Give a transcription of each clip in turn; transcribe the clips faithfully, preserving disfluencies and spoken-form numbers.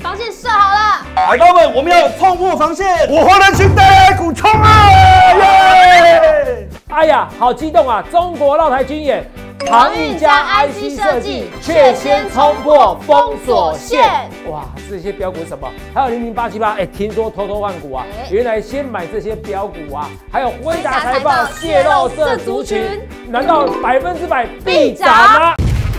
防线设好了， 海盗们，我们要冲破防线，我花人群带股冲啊！耶！ 哎呀，好激动啊！中国绕台军演，航运加 I C 设计却先冲破封锁线。哇，这些标股是什么？还有零零八七八，哎，听说偷偷换股啊，原来先买这些标股啊，还有辉达财报泄露这族群，难道百分之百必涨吗？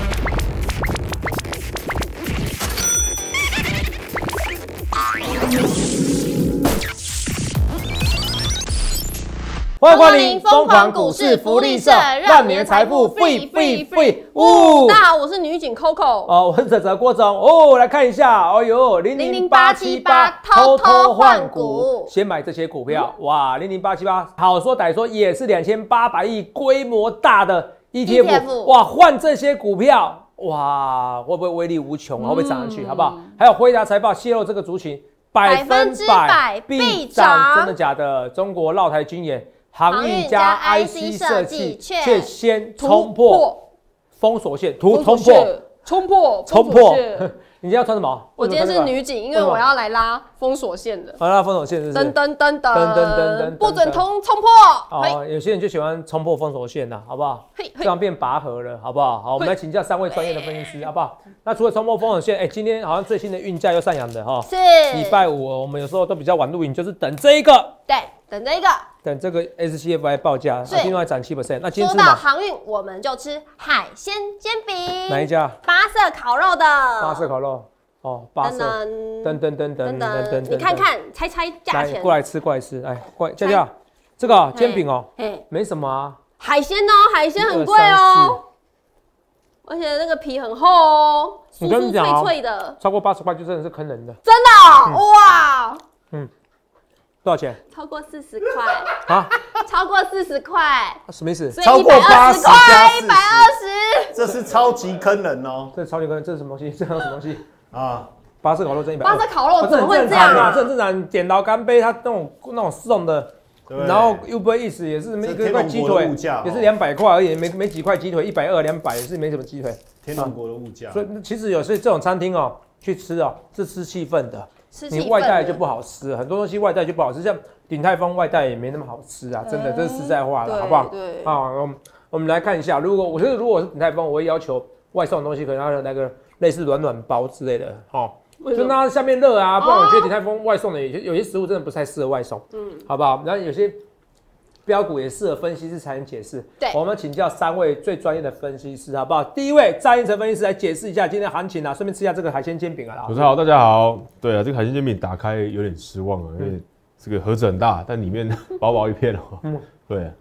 欢迎光临疯狂股市福利社，让你的财富 free free free。呜， 大家好，我是女警 Coco。 哦，我是泽泽郭总。哦，来看一下，哦呦，零零八七八偷偷换股，先买这些股票。哇，零零八七八，好说歹说也是两千八百亿规模大的 E T F。哇，换这些股票，哇，会不会威力无穷啊？会不会涨上去？好不好？还有辉达财报泄露这个族群，百分之百必涨，真的假的？中国绕台军演。航运加 I C 设计却先冲破封锁线，突冲破， 冲破， 冲破。你今天要穿什么？ 我今天是女警，因为我要来拉封锁线的。 拉封锁线是不是？ 噔噔噔噔噔噔噔， 不准冲冲破。 哦，有些人就喜欢冲破封锁线呐，好不好？这样变拔河了，好不好？好，我们来请教三位专业的分析师，好不好？那除了冲破封锁线，哎，今天好像最新的运价又上扬的哈。 是。 礼拜五我们有时候都比较晚录影，就是等这一个。 对，等这一个。 等这个 S C F I 报价，今天还涨七 percent。那今天说到航运，我们就吃海鲜煎饼。 哪一家？ 八色烤肉的。 八色烤肉。哦，八色。噔噔噔噔噔噔。 你看看，猜猜价钱。 过来吃，过来吃。哎，过来，佳佳，这个煎饼哦，没什么啊。 海鲜哦，海鲜很贵哦。而且那个皮很厚哦，酥酥脆脆的。 超过八十块就真的是坑人的。 真的哇。 嗯。多少钱？ 超过四十块啊！ 超过四十块， 什么意思？ 超过八十加一百二十， 这是超级坑人哦！ 这超级坑人，这是什么东西？这是什么东西啊？ 巴士烤肉真一百。 巴士烤肉怎么会这样啊？ 这很正常，点到干杯，它那种那种送的，然后 Uber Eats 也是一个块鸡腿，也是两百块而已，没没几块鸡腿，一百二、两百也是没什么鸡腿。 天龙国的物价， 所以其实有些这种餐厅哦，去吃哦，是吃气氛的。你外带就不好吃，很多东西外带就不好吃，像鼎泰丰外带也没那么好吃啊，真的，这是实在话了，好不好？ 对， 啊，我们我们来看一下，如果我觉得如果是鼎泰丰，我会要求外送的东西可能要来个类似暖暖包之类的，哦，就让它下面热啊，不然我觉得鼎泰丰外送的有些有些食物真的不太适合外送，嗯，好不好？然后有些标股也适合分析师才能解释。对，我们请教三位最专业的分析师，好不好？第一位张英成分析师来解释一下今天的行情啊，顺便吃一下这个海鲜煎饼啊。 主持人好，大家好。对啊，这个海鲜煎饼打开有点失望啊，因为这个盒子很大，但里面薄薄一片哦。嗯，对。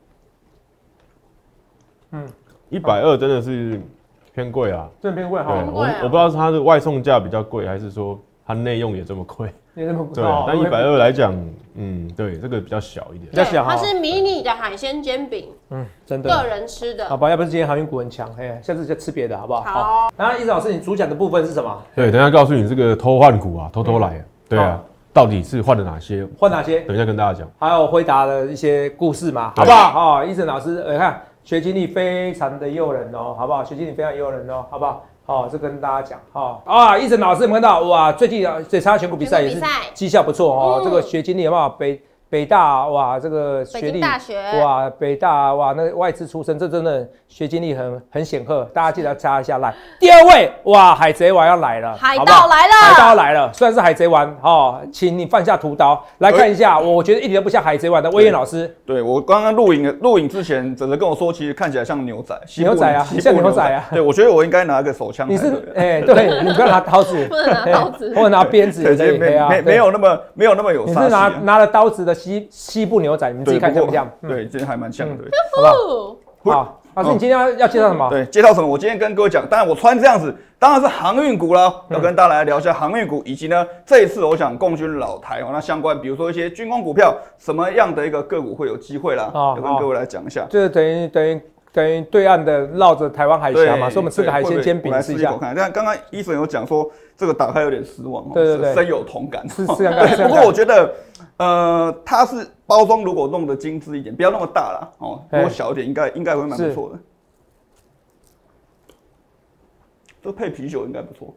嗯，一百二真的是偏贵啊， 真的偏贵哈。 我我不知道是它的外送价比较贵，还是说它内用也这么贵。对，但一百二来讲，嗯，对，这个比较小一点， 比较小。它是迷你的海鲜煎饼，嗯，真的，个人吃的。 好吧，要不是今天航运股很强，哎，下次再吃别的，好不好？好。然后易老师，你主讲的部分是什么？ 对，等一下告诉你这个偷换股啊，偷偷来，对啊，到底是换了哪些？ 换哪些？ 等一下跟大家讲。 还有辉达的一些故事嘛，好不好？哦，易成老师，你看学经历非常的诱人哦，好不好？学经历非常诱人哦，好不好？哦，这跟大家讲哈啊，易成老师有没有看到哇？最近啊，这参加全国比赛也是绩效不错哦。嗯、这个学经历有没有北北大哇？这个学历大学哇，北大哇，那个外资出身，这真的学经历很很显赫，大家记得加一下来。第二位哇，海贼王要来了， 海盗来了， 海盗来了。虽然是海贼王哦，请你放下屠刀来看一下，我觉得一点都不像海贼王的威严老师。 对我刚刚录影录影之前，泽泽跟我说，其实看起来像牛仔， 牛仔啊，像牛仔啊。 对，我觉得我应该拿个手枪。 你是哎，对你不要拿刀子， 不能拿刀子， 或者拿鞭子， 对，没没没有那么没有那么有杀气。 你是拿拿了刀子的西西部牛仔，你自己看像不像？ 对，真的还蛮像的， 好不好？好，老师，你今天要要介绍什么？ 对，介绍什么？我今天跟各位讲，当然我穿这样子，当然是航运股啦，要跟大家来聊一下航运股，以及呢这一次我想共军老台哦，那相关比如说一些军工股票，什么样的一个个股会有机会啦，要跟各位来讲一下。 就是等于等于。等于对岸的绕着台湾海峡嘛，所以我们吃个海鲜煎饼吃一下。 看，但刚刚医生有讲说这个打开有点失望， 对对对， 深有同感。 是是啊， 不过我觉得，呃，它是包装如果弄得精致一点，不要那么大啦，哦，如果小一点，应该应该会蛮不错的。这配啤酒应该不错。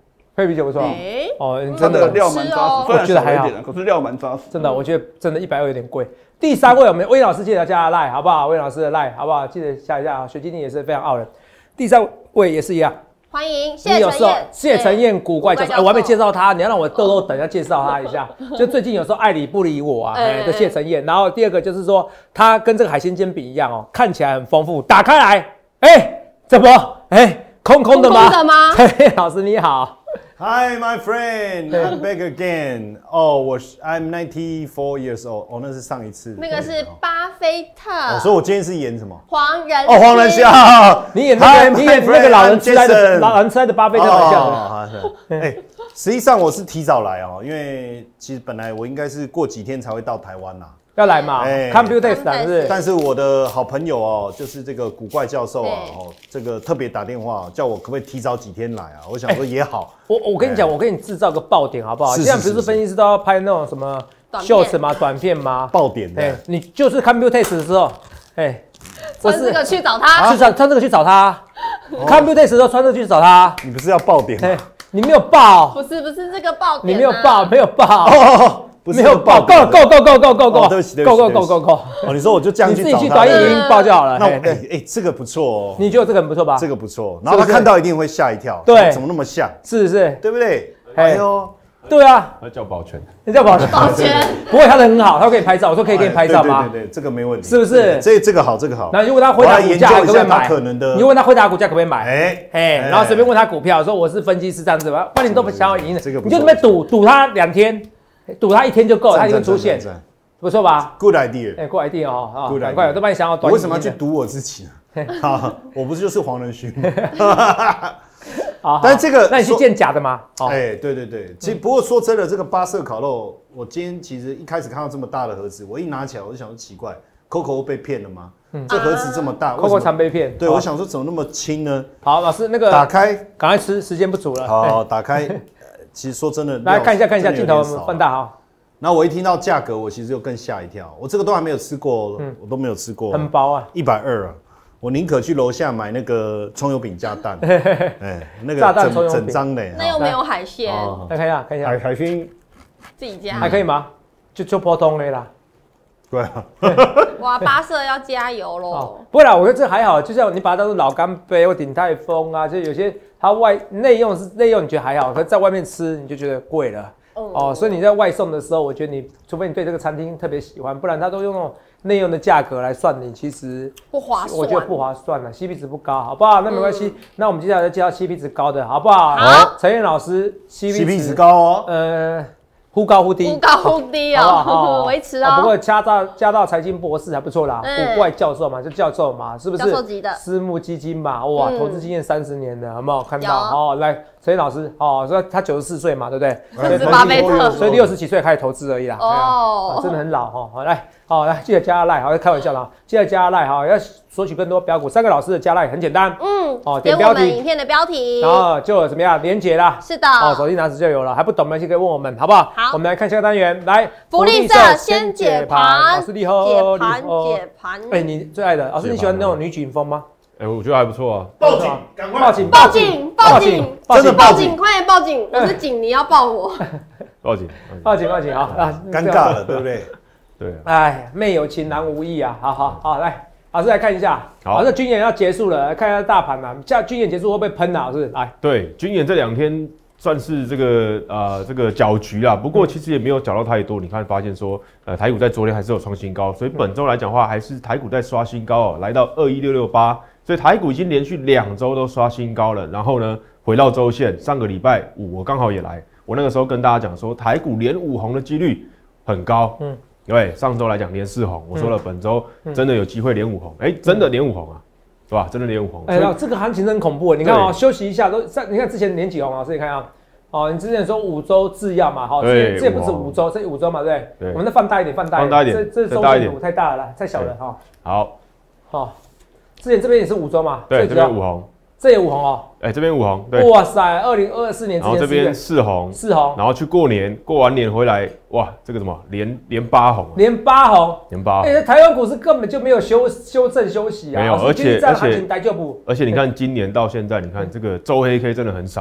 配啤酒不错。 哎， 哦， 真的料蛮扎实，虽然觉得还好， 可是料蛮扎实。 真的，我觉得真的一百二有点贵。第三位我们威老师记得加赖，好不好？威老师的赖，好不好？记得下一下。雪晶晶也是非常傲人。第三位也是一样。 欢迎谢承彦， 谢承彦古怪教授，我还没介绍他，你要让我豆豆等一下介绍他一下。就最近有时候爱理不理我啊，哎，这谢承彦。然后第二个就是说，他跟这个海鲜煎饼一样哦，看起来很丰富，打开来，哎，怎么，哎，空空的吗？ 空空的吗？ 嘿，老师你好。 Hi, my friend. I'm back again. 哦，我 I'm ninety-four years old. 哦，那是上一次。 那个是巴菲特。 哦，所以我今天是演什么？ 黄仁哦，黄仁勋。 你演那个，你演那个老人痴呆的老人痴呆的巴菲特蛮像的。哎，实际上我是提早来哦，因为其实本来我应该是过几天才会到台湾啦。 要来嘛 ？Computex 是不是？ 但是我的好朋友哦，就是这个古怪教授啊，哦，这个特别打电话叫我可不可以提早几天来啊？我想说也好。 我我跟你讲，我给你制造个爆点好不好？现在不是分析师都要拍那种什么秀词吗？短片吗？ 爆点的。 你就是 Computex 的时候，哎， 穿这个去找他， 去穿穿这个去找他。Computex 的时候穿这个去找他。 你不是要爆点吗？ 你没有爆。 不是不是这个爆点。 你没有爆，没有爆。 哦。 没有爆，够够够够够够够， 对不起， 够够够够够。 哦，你说我就这样去找他， 你自己去短影音爆就好了。 那哎哎，这个不错哦。 你觉得这个很不错吧？ 这个不错，然后他看到一定会吓一跳。 对， 怎么那么像？ 是是， 对不对？哎呦， 对啊， 那叫保全， 那叫保全。 保全， 不会，他的很好，他可以拍照。我说可以给你拍照吗？ 对对对，这个没问题， 是不是？ 这这个好，这个好。 那如果他回答股价可不可以买？ 可能的。 你问他回答股价可不可以买？ 哎哎，然后随便问他股票，说我是分析师这样子吧，不然你都不想要赢的， 这个你就这边赌赌他两天。赌他一天就够，他就会出现，不错吧 ？Good idea， 哎 ，Good idea 哦，啊，赶快，我都帮你想好短。 我为什么要去赌我自己呢？好，我不是就是黄仁勋。 好， 但是这个， 那你去见假的吗？ 哎，对对对，其实不过说真的，这个巴色烤肉，我今天其实一开始看到这么大的盒子，我一拿起来我就想说奇怪 ，Coco 被骗了吗？这盒子这么大 ，Coco 常被骗。 对，我想说怎么那么轻呢？ 好，老师那个打开， 赶快吃，时间不足了。 好，打开。其实说真的， 来看一下，看一下镜头放大哈。 然后我一听到价格，我其实就更吓一跳。我这个都还没有吃过，嗯、我都没有吃过， 很薄啊， 一百二啊！我宁可去楼下买那个葱油饼加蛋，哎，那个整整张的， 那又没有海鲜。 来看一下，看一下海海鲜自己加还可以吗？就就普通的啦。 对啊， 哇，巴色要加油喽！ 不会啦，我觉得这还好，就像你把它当做老干杯或鼎泰丰啊，就有些它外内用是内用，你觉得还好，可是在外面吃你就觉得贵了。哦，所以你在外送的时候，我觉得你除非你对这个餐厅特别喜欢，不然他都用那种内用的价格来算你，其实不划算。 我觉得不划算了 ，C P 值不高，好不好？那没关系，嗯、那我们接下来再介绍 C P 值高的，好不好？ 好， 陈彦老师 C P 值高哦， 呃。忽高忽低， 忽高忽低哦，维持哦。 不过加到加到财经博士还不错啦，古怪教授嘛，就教授嘛，是不是？ 教授级的私募基金嘛，哇，投资经验三十年的，有没有看到？哦，来，陈老师，哦，说他九十四岁嘛，对不对？ 这是巴菲特， 所以六十几岁开始投资而已啦。 哦， 真的很老哈。好，来，好来，记得加赖，好，开玩笑啦，记得加赖哈，要索取更多标股，三个老师的加赖很简单， 嗯，哦，点标题，影片的标题， 然后就有怎么样连结啦？ 是的， 哦，手机拿着就有了，还不懂没关系，可以问我们，好不好？ 好， 我们来看下个单元，来， 福利社先解盘， 老师你好， 解盘解盘， 哎，你最爱的老师，你喜欢那种女警风吗？ 哎，我觉得还不错啊。 报警，赶快报警， 报警，报警， 真的报警，快点报警！我是警，你要报我。 报警， 报警，报警啊！啊， 尴尬了，对不对？ 对。 哎，妹有情，男无义啊！好好好，来，老师来看一下。好，这军演要结束了，来看一下大盘啊。现在军演结束会不会喷啊？老师，来。 对，军演这两天算是这个呃这个搅局啦，不过其实也没有搅到太多。你看，发现说，呃，台股在昨天还是有创新高，所以本周来讲的话，还是台股在刷新高哦，来到二一六六八。所以台股已经连续两周都刷新高了，然后呢，回到周线，上个礼拜五我刚好也来，我那个时候跟大家讲说，台股连五红的几率很高，嗯，对，上周来讲连四红，我说了本周真的有机会连五红，哎、欸，真的连五红啊，对吧？真的连五红， 哎、欸，这个行情真恐怖，你看哦，休息一下都，你看之前连几红老师，你看啊。哦，你之前说五周制药嘛，好，这这也不止五周，这五周嘛，对不对？我们再放大一点，放大一点， 放大一点， 这这收线图太大了啦，太小了哈。 好， 好，之前这边也是五周嘛， 对，这边五红， 这也五红哦。 哎，这边五红，对。 哇塞，二零二四年之前， 然后这边四红， 四红， 然后去过年，过完年回来，哇，这个什么连连八红， 连八红， 连八红。 哎，台湾股市根本就没有修修正休息啊， 没有，而且而且而且而且你看今年到现在，你看这个周黑 K 真的很少。 哎。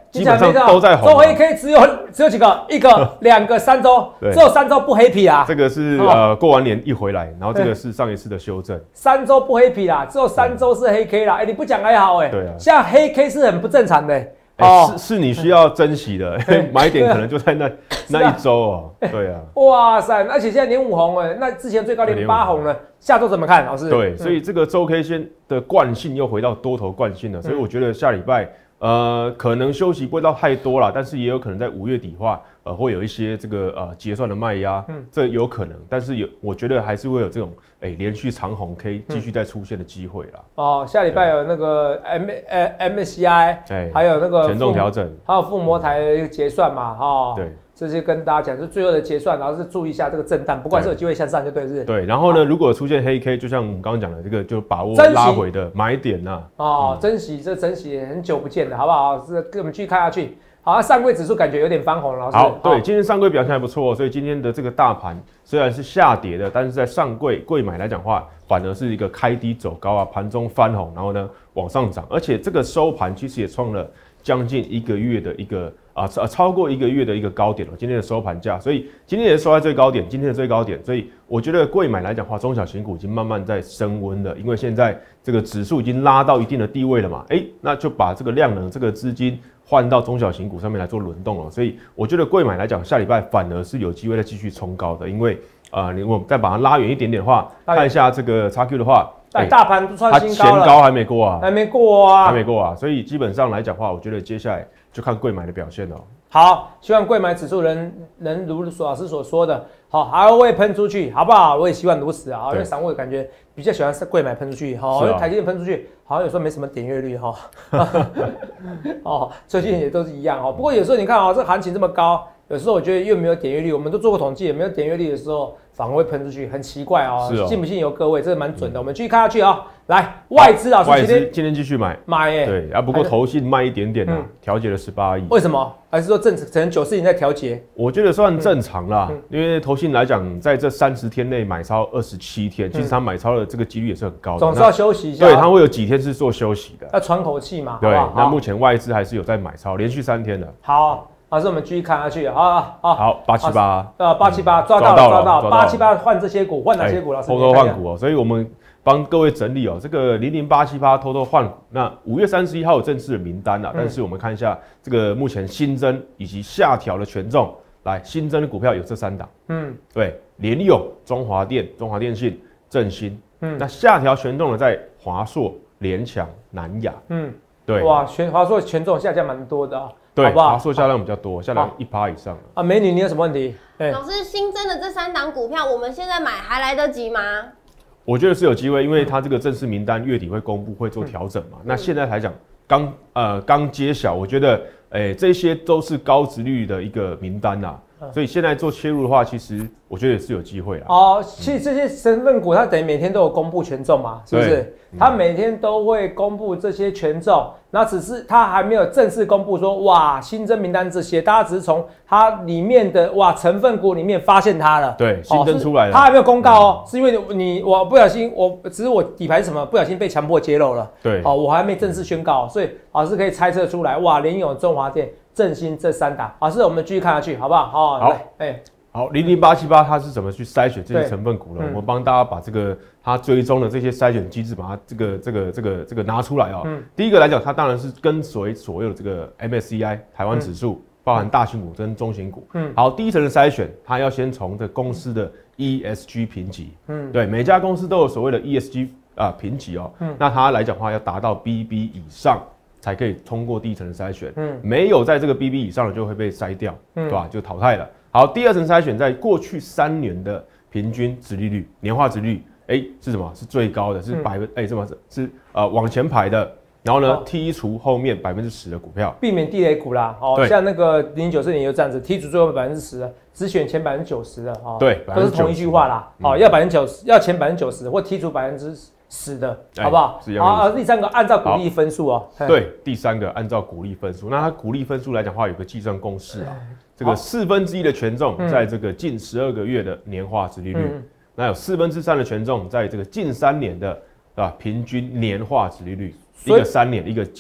基本上都在红。 周黑 K 只有只有几个，一个、两个、三周，只有三周不黑皮啊。 这个是呃过完年一回来，然后这个是上一次的修正。 三周不黑皮啦，只有三周是黑 K 啦。哎，你不讲还好哎。 对啊。 像黑 K 是很不正常的。 哦，是是你需要珍惜的，买点可能就在那那一周哦。对啊。 哇塞，而且现在连五红哎，那之前最高连八红了，下周怎么看，老师？ 对，所以这个周 K 线的惯性又回到多头惯性了，所以我觉得下礼拜。呃，可能休息不会到太多啦，但是也有可能在五月底话，呃，会有一些这个呃结算的卖压，嗯，这有可能，但是有，我觉得还是会有这种哎、欸、连续长红 K 继续再出现的机会啦。 哦，下礼拜有那个 M 呃 M S C I， 哎，还有那个权重调整， 还有附魔台结算嘛，哈、哦， 对。 这些跟大家讲，是最后的结算，然后是注意一下这个震荡，不管是有机会向上就对，是。 对，然后呢，如果出现黑 K， 就像我们刚刚讲的这个，就把握拉回的买点呐、 啊。哦，珍惜这珍惜很久不见的，好不好？是跟我们继续看下去。好，上柜指数感觉有点翻红了，老师。 好，对，今天上柜表现还不错，所以今天的这个大盘虽然是下跌的，但是在上柜柜买来讲话，反而是一个开低走高啊，盘中翻红，然后呢往上涨，而且这个收盘其实也创了将近一个月的一个。啊，超过一个月的一个高点了，今天的收盘价，所以今天也收在最高点，今天的最高点，所以我觉得柜买来讲的话，中小型股已经慢慢在升温了，因为现在这个指数已经拉到一定的地位了嘛，哎、欸，那就把这个量能、这个资金换到中小型股上面来做轮动了，所以我觉得柜买来讲，下礼拜反而是有机会再继续冲高的，因为啊、呃，你我们再把它拉远一点点的话，看一下这个 X Q 的话。 哎，大盘都创新高了， 前高还没过啊， 还没过啊， 还没过啊，所以基本上来讲的话，我觉得接下来就看柜买的表现了。 好，希望柜买指数能能如老师所说的，好，还会喷出去，好不好？我也希望如此啊，因为散户感觉比较喜欢柜买喷出去，好，因为台积电喷出去，好像有时候没什么点阅率哈。哦，最近也都是一样哈。不过有时候你看啊，这行情这么高，有时候我觉得又没有点阅率，我们都做过统计，也没有点阅率的时候。反而会喷出去，很奇怪哦，哦信不信由各位，这个蛮准的。嗯、我们继续看下去啊、哦，来外资啊， 外资今天继续买买耶， 对啊，不过投信卖一点点啊，调节了十八亿。 为什么？还是说正可能九四零在调节？ 我觉得算正常啦，嗯、因为投信来讲，在这三十天内买超二十七天，其实他买超的这个几率也是很高的。 总是要休息一下， 对，他会有几天是做休息的， 要喘口气嘛。 对，那目前外资还是有在买超，连续三天的。 好。老师，我们继续看下去啊啊啊！ 好，八七八， 呃，八七八抓到了，抓到了，八七八换这些股，换哪些股？老师， 偷偷换股哦，所以我们帮各位整理哦，这个零零八七八偷偷换股。那五月三十一号有正式的名单啦，但是我们看一下这个目前新增以及下调的权重，来新增的股票有这三档，嗯，对，联咏、中华电、中华电信、振兴，嗯，那下调权重的在华硕、联强、南亚，嗯，对， 哇，权华硕权重下降蛮多的啊。 对，华硕下降比较多，下降一趴以上了。 啊，美女，你有什么问题？ 老师，新增的这三档股票，我们现在买还来得及吗？ 我觉得是有机会，因为它这个正式名单月底会公布，会做调整嘛。嗯、那现在来讲，刚呃刚揭晓，我觉得哎、欸、这些都是高殖率的一个名单呐、啊，所以现在做切入的话，其实我觉得也是有机会啦。 哦，其实这些成分股它等于每天都有公布权重嘛，是不是？它每天都会公布这些权重，那只是它还没有正式公布说哇新增名单这些，大家只是从它里面的哇成分股里面发现它了， 对，新增出来了， 它还没有公告哦，是因为你我不小心我只是我底牌是什么不小心被强迫揭露了， 对， 哦我还没正式宣告，所以老师可以猜测出来哇联咏、中华电、振兴这三档，老师我们继续看下去好不好？好，好，哎、欸。 好，零零八七八它是怎么去筛选这些成分股呢？嗯、我帮大家把这个它追踪的这些筛选机制，把它这个这个这个这个拿出来哦。嗯、第一个来讲，它当然是跟随所有的这个 M S C I 台湾指数，嗯、包含大型股跟中型股。嗯，好，第一层的筛选，它要先从这公司的 E S G 评级。嗯，对，每家公司都有所谓的 E S G 啊评级哦。嗯，那它来讲的话，要达到 B B 以上。才可以通过第一层的筛选，嗯，没有在这个 B B 以上的就会被筛掉，嗯，对吧？就淘汰了。好，第二层筛选，在过去三年的平均殖利率、年化殖利率，哎、欸，是什么？是最高的，是百分，哎，什么是是呃往前排的。然后呢，哦、剔除后面百分之十的股票， 避免地雷股啦。哦，像那个零九四年就这样子，剔除最后百分之十的，只选前百分之九十的，哦， 对， 都是同一句话啦。嗯、哦，要百分之九十，要前百分之九十，或剔除百分之十的，好不好？ 是啊。 第三个按照股利分数哦。 对，第三个按照股利分数，那它股利分数来讲的话，有个计算公式啊，这个四分之一的权重在这个近十二个月的年化殖利率，嗯、那有四分之三的权重在这个近三年的啊平均年化殖利率。一个三年，一个近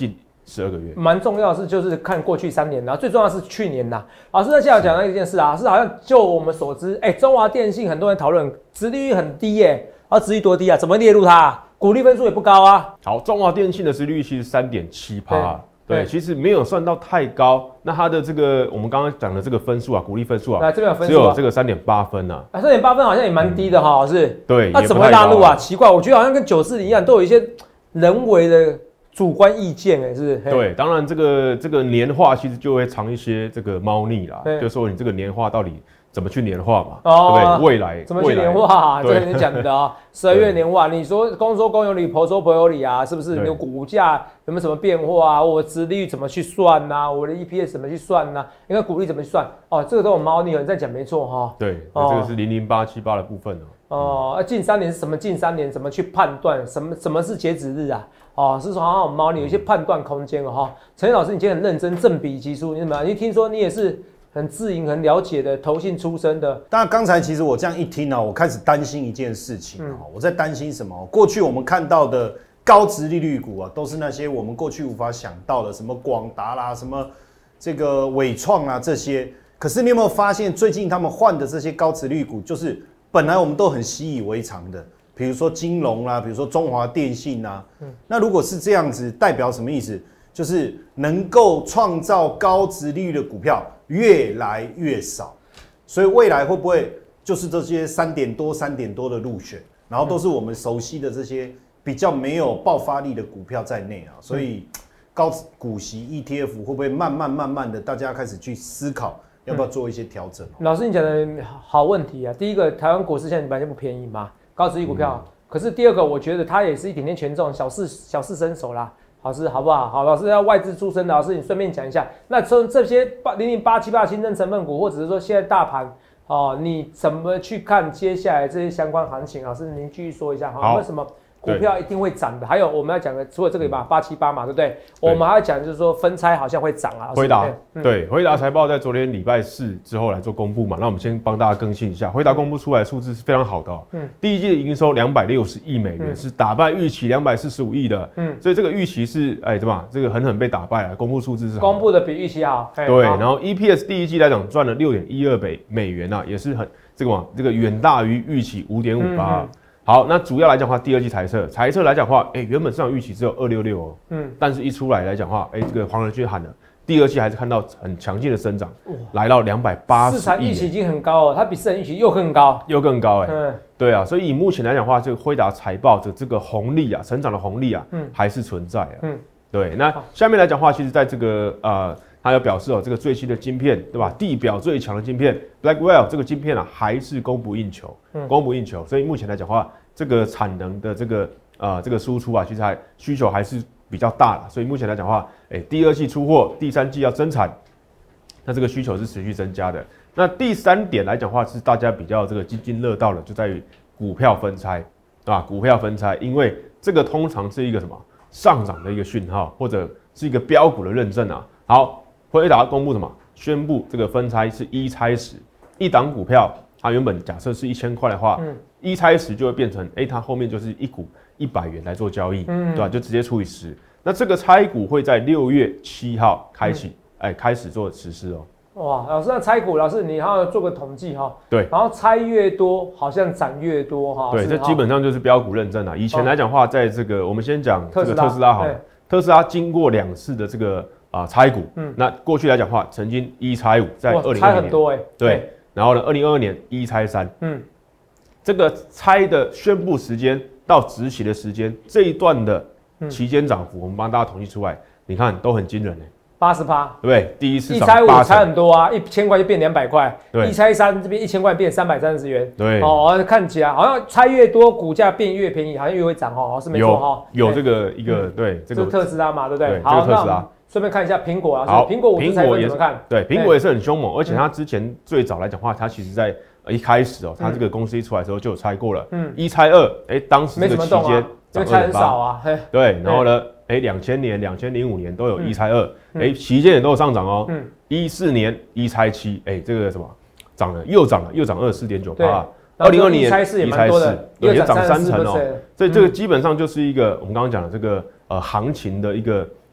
十二个月。 蛮重要的是，就是看过去三年，然后最重要的是去年呐。老师在现在讲到一件事啊，是好像就我们所知，哎、欸，中华电信很多人讨论，殖利率很低耶、欸，然后殖利率多低啊？怎么列入它、啊？股利分数也不高啊。 好，中华电信的殖利率其实三点七趴。对，其实没有算到太高。那它的这个我们刚刚讲的这个分数啊，股利分数啊， 来这边有分数、啊， 只有这个三点八分啊。 啊，三点八分好像也蛮低的哈，老师、嗯。 对， 那、啊、怎么会纳入啊？奇怪，我觉得好像跟九四零一样，都有一些人为的主观意见，哎，是不是？ 对，当然这个这个年化其实就会藏一些这个猫腻啦，就说你这个年化到底怎么去年化嘛，哦、对不对？未来怎么去年化？这个你讲的啊，十二月年化，你说公说公有理，婆说婆有理啊，是不是？你的股价有没有什么变化啊？我殖利率怎么去算呐、啊？我的 E P S 怎么去算呐、啊？因为股利怎么去算？哦，这个都有猫腻，你在讲没错哈。 对，哦、这个是零零八七八的部分哦。 哦，嗯、近三年是什么？近三年怎么去判断？什么什么是截止日啊？哦，是说好像有猫腻，有一些判断空间哦。哈，陈老师，你今天很认真，正比级数，你怎么样？你听说你也是。很自营、很了解的投信出身的， 当然刚才其实我这样一听啊，我开始担心一件事情啊、嗯，我在担心什么？过去我们看到的高殖利率股啊，都是那些我们过去无法想到的，什么广达啦、什么这个伟创啦这些。可是你有没有发现，最近他们换的这些高殖利率股，就是本来我们都很习以为常的，比如说金融啦，比如说中华电信啦。嗯，那如果是这样子，代表什么意思？就是能够创造高殖利率的股票越来越少，所以未来会不会就是这些三点多、三点多的入选，然后都是我们熟悉的这些比较没有爆发力的股票在内啊？所以高股息 E T F 会不会慢慢慢慢的，大家开始去思考要不要做一些调整、喔？ 老师，你讲的好问题啊！第一个，台湾股市现在本来就不便宜嘛，高殖利率股票。嗯、可是第二个，我觉得它也是一点点权重，小试小试身手啦。老师好不好？好，老师要外资出身的老师，你顺便讲一下，那从这些零零八七八新增成分股，或者是说现在大盘哦，你怎么去看接下来这些相关行情？老师您继续说一下哈，为什么股票一定会涨的？还有我们要讲的，除了这个吧，八七八嘛，对不对？我们还要讲就是说分拆好像会涨啊。 辉达、嗯、对，辉达财报在昨天礼拜四之后来做公布嘛，那我们先帮大家更新一下，辉达公布出来的数字是非常好的哦。嗯，第一季的营收两百六十亿美元、嗯，是打败预期两百四十五亿的。嗯，所以这个预期是哎，对吧？这个狠狠被打败了，公布数字是好的公布的比预期好。 对，然后 E P S 第一季来讲赚了六点一二美美元啊，也是很这个嘛，这个远大于预期五点五八。好，那主要来讲的话，第二季财测，财测来讲的话，哎、欸，原本市场预期只有二六六哦，嗯，但是一出来来讲的话，哎、欸，这个黄仁勋喊了，第二季还是看到很强劲的增长，来到两百八十亿， 市场预期已经很高哦，它比市场预期又更高， 又更高哎、欸，嗯，对啊，所以以目前来讲的话，这个辉达财报的这个红利啊，成长的红利啊，嗯，还是存在啊，嗯，对，那下面来讲的话，其实在这个呃。他有表示哦，这个最新的晶片，对吧？地表最强的晶片 Blackwell 这个晶片啊，还是供不应求，嗯、供不应求。所以目前来讲的话，这个产能的这个呃这个输出啊，其实还需求还是比较大的。所以目前来讲的话，哎、欸，第二季出货，第三季要增产，那这个需求是持续增加的。那第三点来讲的话，是大家比较这个津津乐道的，就在于股票分拆，对吧？股票分拆，因为这个通常是一个什么上涨的一个讯号，或者是一个标股的认证啊。好。辉达公布什么？宣布这个分拆是一拆十，一档股票，它原本假设是一千块的话，嗯，一拆十就会变成，哎、欸，它后面就是一股一百元来做交易，嗯，对吧？就直接除以十。那这个拆股会在六月七号开启，哎、嗯欸，开始做实施哦。 哇，老师，那拆股，老师你还要做个统计哈。 对。 然后拆越多，好像涨越多哈。 对，这基本上就是标股认证啊。以前来讲的话，在这个我们先讲这个特斯拉好了，特斯拉经过两次的这个。啊，拆股，嗯，那过去来讲的话，曾经一拆五，在二零二零年， 很多哎、欸， 对，然后呢，二零二二年一拆三，嗯，这个拆的宣布时间到执行的时间这一段的期间涨幅，我们帮大家统计出来，你看都很惊人哎、欸， 八十趴， 对不对？第一次一拆五拆很多啊，一千块就变两百块，一拆三这边一千块变三百三十元， 对， 哦，看起来好像拆越多，股价变越便宜，好像越会涨哦，是没错哈， 有这个一个对这个特斯拉嘛，对不对？ 好，这个特斯拉。 顺便看一下苹果啊，好，苹果五只财报怎么看？ 对，苹果也是很凶猛，而且它之前最早来讲话，它其实在一开始哦，它这个公司一出来的时候就有拆过了，嗯，一拆二，哎，当时这个期间因为拆很少啊， 对，然后呢，哎，两千年、两千零五年都有一拆二，哎，期间也都有上涨哦，嗯，一四年一拆七，哎，这个什么涨了，又涨了，又涨二十四点九八。二零二零年一拆四，也涨三成哦，所以这个基本上就是一个我们刚刚讲的这个呃行情的一个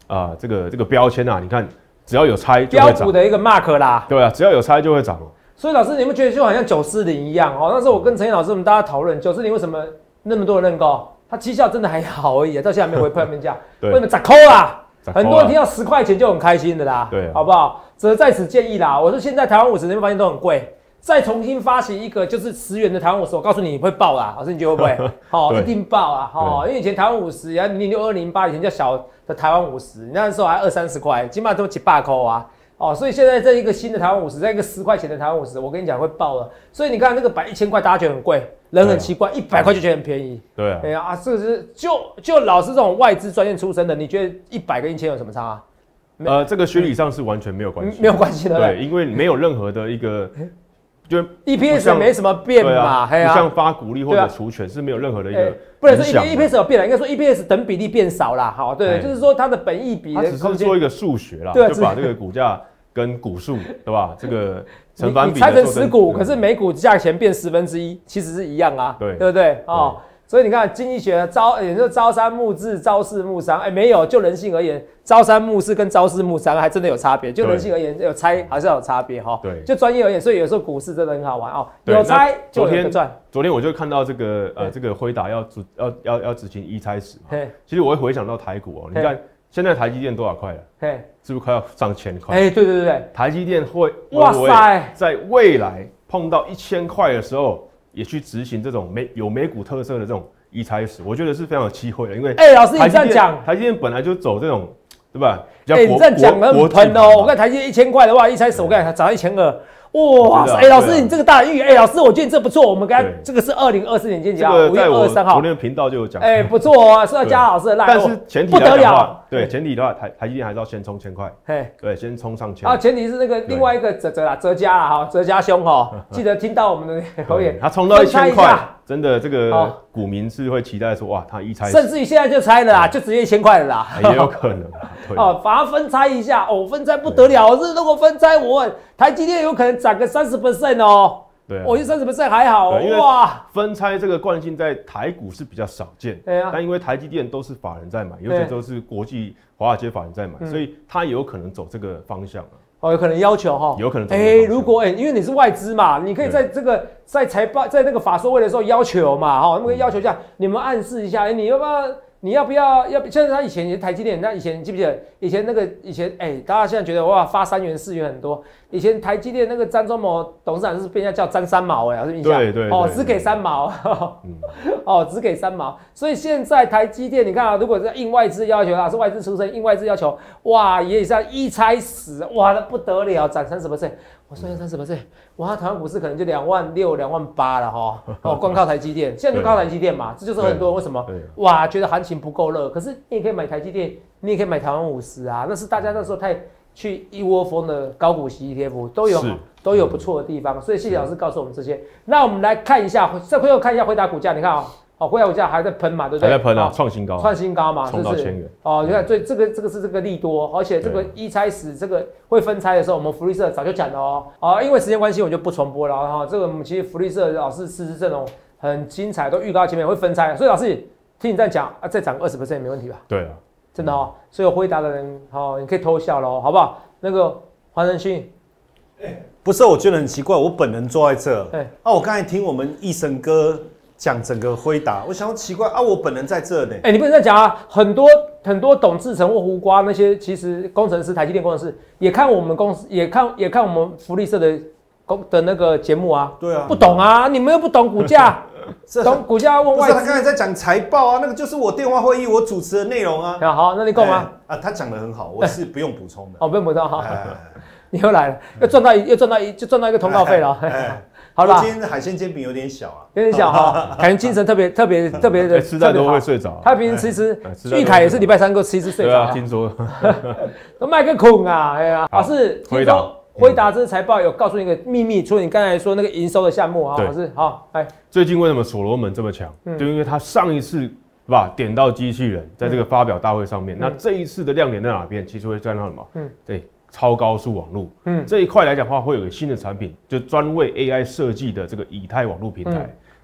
啊、呃、这个这个标签啊，你看只要有猜就会涨， 标股的一个 mark 啦， 对啊，只要有猜就会涨。 所以老师，你们觉得就好像九四零一样哦？那时候我跟陈燕老师我们大家讨论九四零为什么那么多人认购，它绩效真的还好而已，到现在没有回票面价，为什么砸扣啦？很多人听到十块钱就很开心的啦， 对， 好不好？则在此建议啦，我说现在台湾五十，你会发现都很贵，再重新发行一个就是十元的台湾五十，我告诉你，你会爆啦，老师你觉得会不会？好、哦，一定爆啊！好、哦，因为以前台湾五十，然后零六二零八以前叫小的台湾五十，你那时候还二三十块，起码都几百块啊。哦，所以现在这一个新的台湾五十，在一个十块钱的台湾五十，我跟你讲会爆了。所以你看那个摆一千块，大家觉得很贵，人很奇怪，一百块就觉得很便宜。 对啊， 哎呀啊，这个是就就老师这种外资专业出身的，你觉得一百跟一千有什么差啊？ 呃，这个学理上是完全没有关系， 没有关系的， 对，因为没有任何的一个，就 E P S 没什么变嘛， 不像发股利或者除权是没有任何的一个， 不能说 E P S 有变了，应该说 E P S 等比例变少啦，好，对，就是说它的本益比， 它只是做一个数学啦，就把这个股价跟股数，对吧？这个成反比， 你拆成十股，可是每股价钱变十分之一，其实是一样啊， 对， 对不对？哦。所以你看经济学朝，也就是朝三暮四，朝四暮三，哎，没有，就人性而言，朝三暮四跟朝四暮三还真的有差别。就人性而言，有猜还是有差别哈。对，就专业而言，所以有时候股市真的很好玩哦。有猜就有赚。 昨天我就看到这个呃，这个辉达要执要要要执行一拆十嘛。其实我会回想到台股哦，你看现在台积电多少块了？是不是快要上千块？ 哎，对对对对， 台积电会哇塞，在未来碰到一千块的时候。也去执行这种美有美股特色的这种一拆十，我觉得是非常有机会的，因为哎、欸，老师你这样讲， 台积电本来就走这种，对吧？ 哎、欸，你这样讲得很喷哦。我看台积电一千块的话，一拆十我看它涨到一千二，哇塞！哎、欸，老师你这个大预，哎、欸，老师我觉得你这不错，我们刚这个是二零二四年见解，五月二十三号， 昨天的频道就有讲， 哎、欸，不错哦，是要加老师的赖， 但是前提不得了， 对，前提的话，台台积电还是要先冲千块，对，先冲上千。 啊，前提是那个另外一个泽泽啦，泽家啦哈，泽家兄哈，记得听到我们的留言， 他冲到一千块。真的，这个股民是会期待说，哇，他一拆， 甚至于现在就拆了啦，就直接一千块了啦， 也有可能哦，把它分拆一下，哦，分拆不得了，是如果分拆，我台积电有可能涨个三十 percent 哦， 对， 我觉得三十 percent 还好，哇， 分拆这个惯性在台股是比较少见，对啊，但因为台积电都是法人在买，尤其都是国际华尔街法人在买，所以它有可能走这个方向啊。 哦，有可能要求哈， 有可能。 哎、欸，如果哎、欸，因为你是外资嘛，你可以在这个在财报在那个法说会的时候要求嘛，哈，那么要求一下，你们暗示一下，哎、欸，你要不要？你要不要？要像他以前也台积电，那以前你记不记得？以前那个以前哎、欸，大家现在觉得哇，发三元四元很多。以前台积电那个张忠谋董事长是被人家叫张三毛哎、欸，是印象？ 对对哦，只给三毛，嗯、哦，只给三毛。所以现在台积电，你看啊，如果是应外资要求啊，是外资出身，应外资要求，哇，也是要一拆十，哇，那不得了，涨三十 percent。我算下三十 percent，哇，台湾股市可能就两万六、两万八了哈。哦，光靠台积电，现在就靠台积电嘛，这就是很多人为什么哇觉得行情不够热，可是你也可以买台积电，你也可以买台湾五十啊，那是大家那时候太去一窝蜂的高股息 E T F 都有都有不错的地方，所以谢谢老师告诉我们这些。那我们来看一下，再回头看一下辉达股价，你看啊、喔。哦，辉达股价还在喷嘛，对不对？ 还在喷啊，创新高， 创新高嘛， 冲到千元。 哦，你看，所以这个这个是这个利多，而且这个一拆十，这个会分拆的时候，我们福利社早就讲了哦。哦，因为时间关系，我就不重播了哈。这个我们其实福利社老师四支阵容很精彩，都预告前面会分拆，所以老师听你这样讲啊，再涨二十 percent 没问题吧？ 对啊， 真的哦。所以有辉达的人，哦，你可以偷笑了，好不好？那个黄仁勋。 不是，我觉得很奇怪，我本人坐在这，哎，啊，我刚才听我们义神哥讲整个辉达，我想奇怪啊，我本人在这呢。 哎、欸，你不能这样讲啊！很多很多董志成或胡瓜那些，其实工程师、台积电工程师也看我们公司，也看也看我们福利社的公的那个节目啊。 对啊， 不懂啊，你们又不懂股价，懂股价问外资。 他刚才在讲财报啊，那个就是我电话会议我主持的内容啊。 啊好，那你够吗？ 啊，他讲的很好，我是不用补充的。 哦，不用补充哈。你又来了，又赚到一又赚到一就赚到一个通告费了。好了， 今天的海鲜煎饼有点小啊， 有点小哈，感觉精神特别特别特别的， 吃太多会睡着。 他平时吃吃，玉凯也是礼拜三给我吃一次睡着。 对啊，听说都卖个孔啊，哎呀，老师，听说辉达这财报有告诉你一个秘密，除了你刚才说那个营收的项目啊，老师好，哎， 最近为什么所罗门这么强？就因为他上一次吧点到机器人，在这个发表大会上面，那这一次的亮点在哪边？其实会在那什么？嗯，对。超高速网络，嗯，这一块来讲的话，会有个新的产品，就专为 A I 设计的这个以太网络平台。嗯、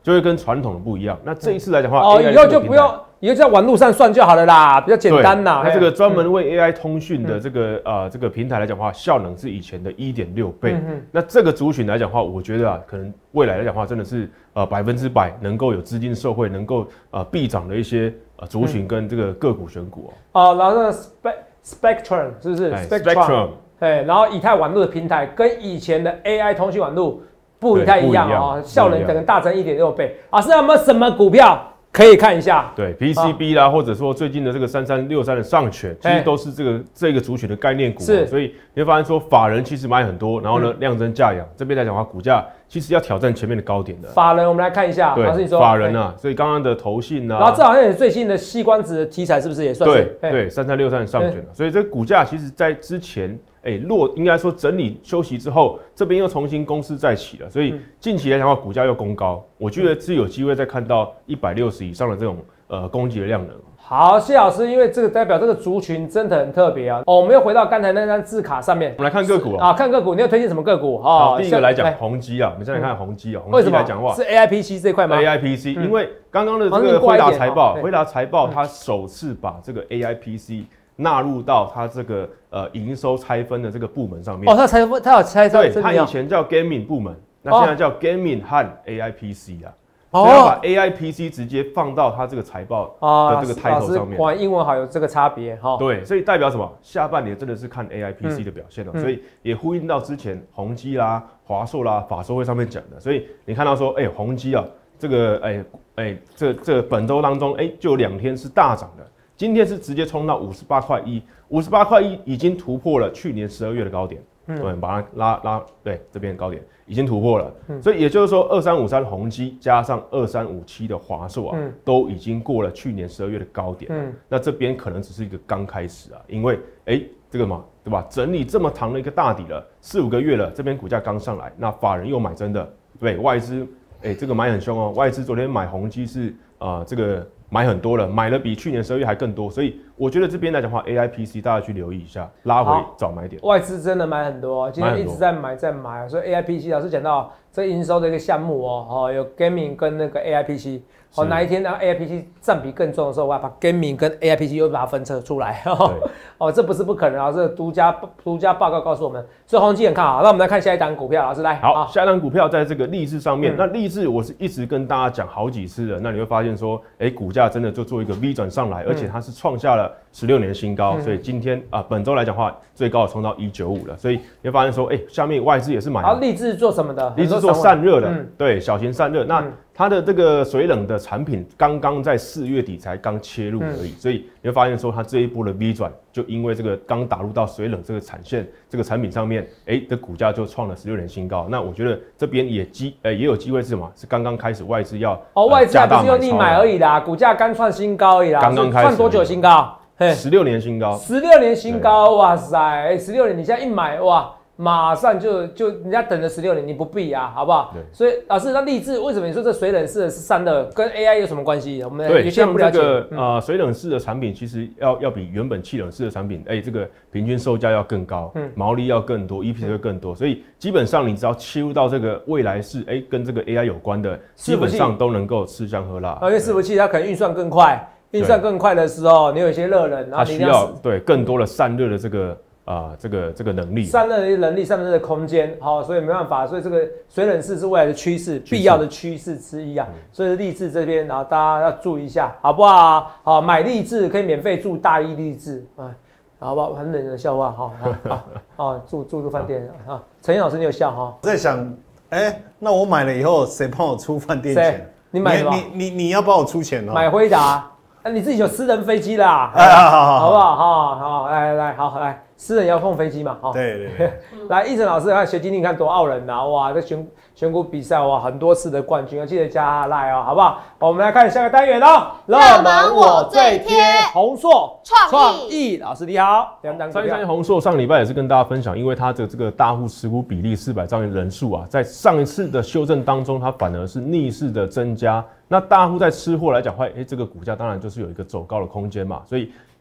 就会跟传统的不一样。那这一次来讲的话， 哦，以后就不用，以后就在网络上算就好了啦，比较简单啦。 那这个专门为 A I 通讯的这个、嗯、呃这个平台来讲的话，效能是以前的 一点六倍。嗯嗯，那这个族群来讲的话，我觉得啊，可能未来来讲的话，真的是呃百分之百能够有资金受惠，能够呃必涨的一些呃族群跟这个个股选股哦。哦，然后那个 Spectrum 是不是 ？Spectrum， 对，然后以太网络的平台跟以前的 A I 通讯网络不太一样哦，效能可能大增一点六倍。老师有没有什么股票可以看一下？ 对 ，P C B 啦，啊、或者说最近的这个三三六三的上权，其实都是这个这个族群的概念股，是，所以你会发现说法人其实买很多，然后呢、嗯、量增价扬，这边来讲的话，股价其实要挑战前面的高点的。 法人我们来看一下， 对， 老师你说法人啊，所以刚刚的投信啊， 然后这好像也是最新的矽光子的题材，是不是也算是？ 对对，三三六三的上权、啊，所以这个股价其实在之前。哎，落应该说整理休息之后，这边又重新攻势再起了，所以近期来讲的话，股价又攻高，我觉得是有机会再看到一百六十以上的这种呃攻击的量能。 好，谢老师，因为这个代表这个族群真的很特别啊。哦，我们又回到刚才那张字卡上面， 我们来看个股啊，看个股，你有推荐什么个股？ 哦，第一个来讲宏基啊，我们先来看宏基啊， 为什么来讲的话是 A I P C 这块吗 ？A I P C，、嗯、因为刚刚的这个辉达财报，辉达财报它首次把这个 A I P C。纳入到它这个呃营收拆分的这个部门上面。 哦，它拆分，它有拆分。 对，它以前叫 Gaming 部门，那现在叫 Gaming 和 A I P C 啊。哦。所以要把 A I P C 直接放到它这个财报的这个 title 上面。 果然英文好有这个差别哈。 对，所以代表什么？下半年真的是看 A I P C 的表现了、喔，嗯、所以也呼应到之前宏基啦、华硕啦、法说会上面讲的。所以你看到说，哎、欸，宏基啊，这个哎哎、欸欸，这这本周当中，哎、欸，就有两天是大涨的。今天是直接冲到五十八块一，五十八块一已经突破了去年十二月的高点，嗯，对，把它拉拉，对，这边的高点已经突破了，嗯，所以也就是说，二三五三宏基加上二三五七的华硕啊，嗯，都已经过了去年十二月的高点，嗯，那这边可能只是一个刚开始啊，因为哎、欸，这个嘛，对吧？整理这么长的一个大底了，四五个月了，这边股价刚上来，那法人又买真的，对，外资，哎、欸，这个买很凶哦，外资昨天买宏基是啊、呃，这个。买很多了，买了比去年十二月还更多，所以我觉得这边来讲的话 ，A I P C 大家去留意一下，拉回早买点。 外资真的买很多，今天一直在买，在买，所以 A I P C 老师讲到这营收的一个项目哦，哦有 Gaming 跟那个 A I P C， 哦哪一天让 A I P C 占比更重的时候，我要把 Gaming 跟 A I P C 又把它分拆出来，哦这不是不可能啊，这独家独家报告告诉我们，所以宏基很看好。那我们来看下一档股票，老师来。 好，下一档股票在这个励志上面，嗯、那励志我是一直跟大家讲好几次了，那你会发现说，哎、欸，股价真的就做一个 V 转上来，而且它是创下了十六年的新高，嗯、所以今天啊、呃、本周来讲的话，最高冲到一九五了，所以你会发现说，哎、欸，下面外资也是买。 好，励志做什么的？ 励志做散热的，嗯、对，小型散热。那、嗯、它的这个水冷的产品刚刚在四月底才刚切入而已，嗯、所以你会发现说，它这一波的 V 转，就因为这个刚打入到水冷这个产线这个产品上面，哎、欸，的股价就创了十六年新高。那我觉得这边也机，呃、欸，也有机会是什么？是刚刚开始外资要哦，外资还不是用力买而已啦，股价刚创新高而已啦， 刚刚开始创多久新高？ 十六年新高， 十六年新高，哇塞！十六年你现在一买，哇，马上就就人家等了十六年，你不必啊，好不好？所以老师，那励志为什么你说这水冷式的是散热，跟 A I 有什么关系？我们对像这个、嗯、呃水冷式的产品，其实要要比原本气冷式的产品，哎、欸，这个平均售价要更高，嗯，毛利要更多 ，E P S 会更多，所以基本上你只要切入到这个未来式，哎、欸，跟这个 A I 有关的，基本上都能够吃香喝辣。 因为伺服器它可能运算更快。运算更快的时候，你有一些热能，然后它需要对更多的散热的这个啊、呃、这个这个能力， 散热的能力、散热的空间，好，所以没办法，所以这个水冷式是未来的趋势，必要的趋势之一啊。嗯、所以励志这边，然后大家要注意一下，好不好？好，买励志可以免费住大一励志，啊，好不好？很冷的笑话哈，好，好，住住住饭店啊。陈老师，你有笑哈？ 我在想，哎、欸，那我买了以后，谁帮我出饭店钱？ 你买什么？ 你你你你要帮我出钱哦。 买辉达。那、啊、你自己有私人飞机啦， 哎，好好好， 好不好？好好来来好来，私人遥控飞机嘛，哦， 对对对， 来，奕成老师看学经历看多傲人呐、啊，哇，这选选股比赛哇，很多次的冠军，要记得加赖哦，好不好？我们来看下个单元哦， 热门我最贴， 宏硕创意老师你好，两档股票。 三一三宏硕上礼拜也是跟大家分享，因为它的这个大户持股比例四百张的人数啊，在上一次的修正当中，它反而是逆势的增加。那大户在吃货来讲话，哎、欸，这个股价当然就是有一个走高的空间嘛，所以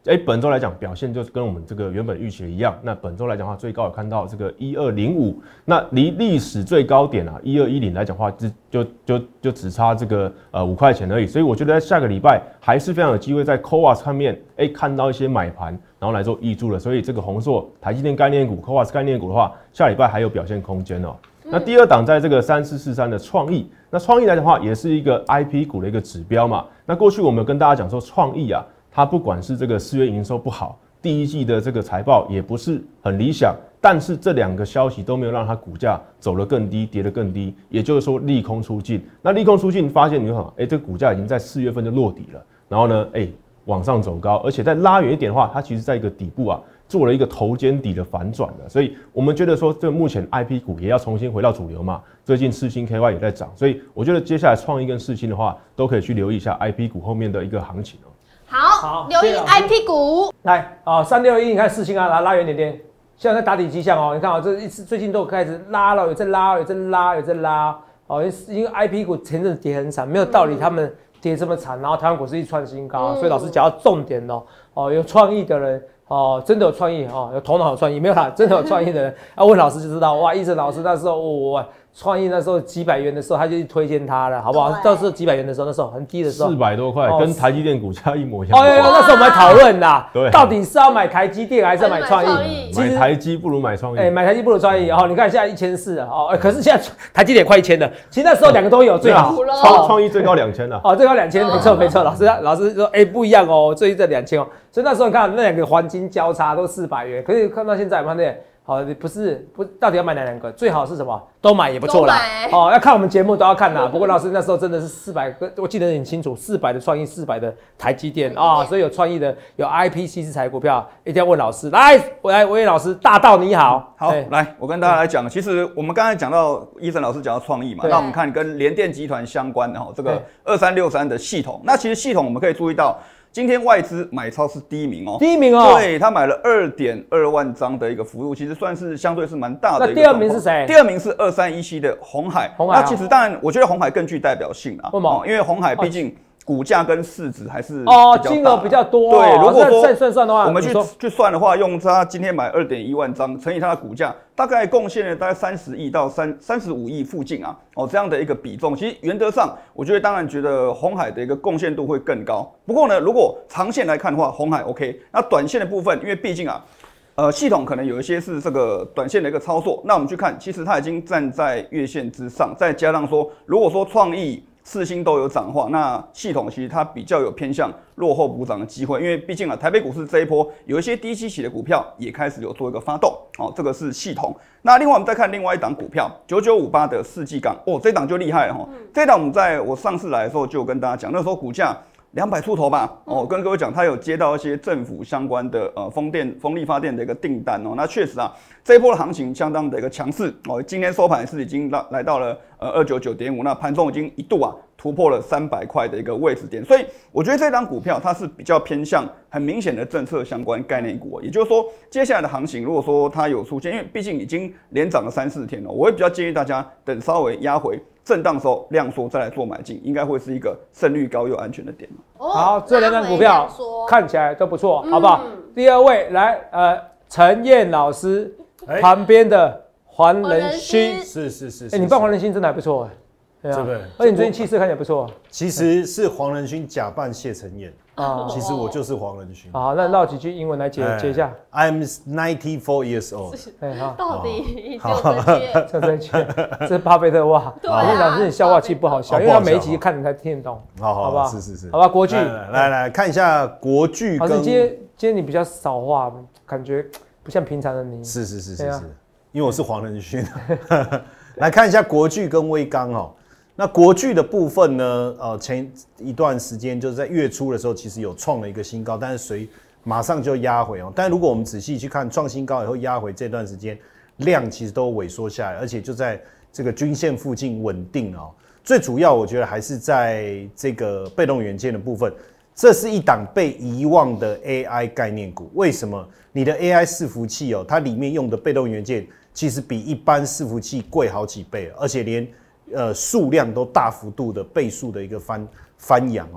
哎，本周来讲表现就跟我们这个原本预期的一样。那本周来讲的话，最高有看到这个一二零五，那离历史最高点啊一二一零来讲的话，就就就就只差这个呃五块钱而已。所以我觉得在下个礼拜还是非常有机会在 C O A S 上面哎看到一些买盘，然后来做挹注了。所以这个宏硕、台积电概念股、C O A S 概念股的话，下礼拜还有表现空间哦。那第二档在这个三四四三的创意，那创意来讲的话，也是一个 I P 股的一个指标嘛。那过去我们有跟大家讲说，创意啊。它不管是这个四月营收不好，第一季的这个财报也不是很理想，但是这两个消息都没有让它股价走得更低，跌得更低，也就是说利空出尽。那利空出尽，发现你看，哎，这个股价已经在四月份就落底了，然后呢，哎，往上走高，而且再拉远一点的话，它其实在一个底部啊，做了一个头肩底的反转的，所以我们觉得说，这目前 I P 股也要重新回到主流嘛。最近世芯 K Y 也在涨，所以我觉得接下来创意跟世芯的话，都可以去留意一下 I P 股后面的一个行情哦。 好，留意 I P 股。 来啊，三六一，你看世芯啊，拉拉远点点，现在在打底迹象哦。你看啊、哦，这一次最近都开始拉了，有在拉，有在拉，有在拉。哦，因为 I P 股前阵子跌很惨，没有道理他们跌这么惨，然后台湾股市一创新高，嗯、所以老师讲到重点哦，哦，有创意的人。哦，真的有创意哦，有头脑有创意，没有啦，真的有创意的人，啊，问老师就知道，哇，医生老师那时候，哇、哦，创意那时候几百元的时候，他就去推荐他了，好不好？到时候几百元的时候，那时候很低的时候， 四百多块， 哦、 跟台积电股价一模一样。 哦，有有，那时候我们还讨论啦， 对， 到底是要买台积电还是要买创意？ 买台积不如买创意。 哎、欸，买台积不如创意。哦，你看现在一千四了，哦，可是现在台积电快一千了。其实那时候两个都有最好， 创创意最高两千了。 哦，最高两千，没错没错。老师老师说，哎、欸，不一样哦，最近这两千哦。所以那时候你看那两个黄金交叉都四百元，可是看到现在，看见好不是不到底要买哪两个？最好是什么？都买也不错啦。哦，要看我们节目都要看啦。不过老师那时候真的是四百个，我记得很清楚，四百的创意，四百的台积电啊、哦，所以有创意的有 I P C 制裁股票，一定要问老师。来，我来，魏老师，大道你好。 好，来，我跟大家来讲，其实我们刚才讲到医生老师讲到创意嘛，那我们看跟联电集团相关的哈，这个二三六三的系统，那其实系统我们可以注意到。今天外资买超是第一名哦， 第一名哦， 对他买了二点二万张的一个幅度，其实算是相对是蛮大的一个。 那第二名是谁？ 第二名是二三一七的鸿海。 鸿海、 那其实当然，我觉得鸿海更具代表性啊。 为什么？ 因为鸿海毕竟股价跟市值还是哦，金额比较多。 对，如果说算算的话， 我们去去算的话，用它今天买二点一万张乘以它的股价，大概贡献了大概三十亿到三三十五亿附近啊。哦，这样的一个比重，其实原则上，我觉得当然觉得鸿海的一个贡献度会更高。不过呢，如果长线来看的话，鸿海 OK。那短线的部分，因为毕竟啊，呃，系统可能有一些是这个短线的一个操作。那我们去看，其实它已经站在月线之上，再加上说，如果说创意、世芯都有涨的话，那系统其实它比较有偏向落后补涨的机会，因为毕竟啊，台北股市这一波有一些低基期的股票也开始有做一个发动，哦，这个是系统。那另外我们再看另外一档股票九九五八的世纪钢，哦，这档就厉害了哈。嗯、这档我们在我上次来的时候就有跟大家讲，那时候股价两百出头吧，哦，跟各位讲，它有接到一些政府相关的呃风电、风力发电的一个订单哦。那确实啊，这一波的行情相当的一个强势哦。今天收盘是已经来来到了呃二九九点五，那盘中已经一度啊突破了三百块的一个位置点，所以我觉得这档股票它是比较偏向很明显的政策相关概念股，也就是说，接下来的行情如果说它有出现，因为毕竟已经连涨了三四天了，我会比较建议大家等稍微压回震荡的时候量缩再来做买进，应该会是一个胜率高又安全的点。 好，这两档股票看起来都不错，好不好？嗯、第二位来，呃，陈燕老师、欸、旁边的黄仁勋， 是是是， 哎、欸，你办黄仁勋真的还不错哎。对啊，这个，而且你最近气色看起来不错。 其实是黄仁勋假扮谢承彦啊，其实我就是黄仁勋。 好，那绕几句英文来解解一下。 I'm ninety-four years old。 哎，好，到底就这些， 就这些，这是巴菲特哇。对啊，老师你笑话气不好笑，因为他每一集看你才听得懂。 好好， 好不好？ 是是是。 好吧，国剧， 来来看一下国剧。 老师今天今天你比较少话，感觉不像平常的你。 是是是是是，因为我是黄仁勋。来看一下国剧跟威刚哦。那国巨的部分呢？呃，前一段时间就是在月初的时候，其实有创了一个新高，但是随马上就压回哦。但如果我们仔细去看，创新高以后压回这段时间，量其实都萎缩下来，而且就在这个均线附近稳定哦。最主要我觉得还是在这个被动元件的部分，这是一档被遗忘的 A I 概念股。为什么？你的 A I 伺服器哦，它里面用的被动元件其实比一般伺服器贵好几倍，而且连呃，数量都大幅度的倍数的一个翻翻扬哦，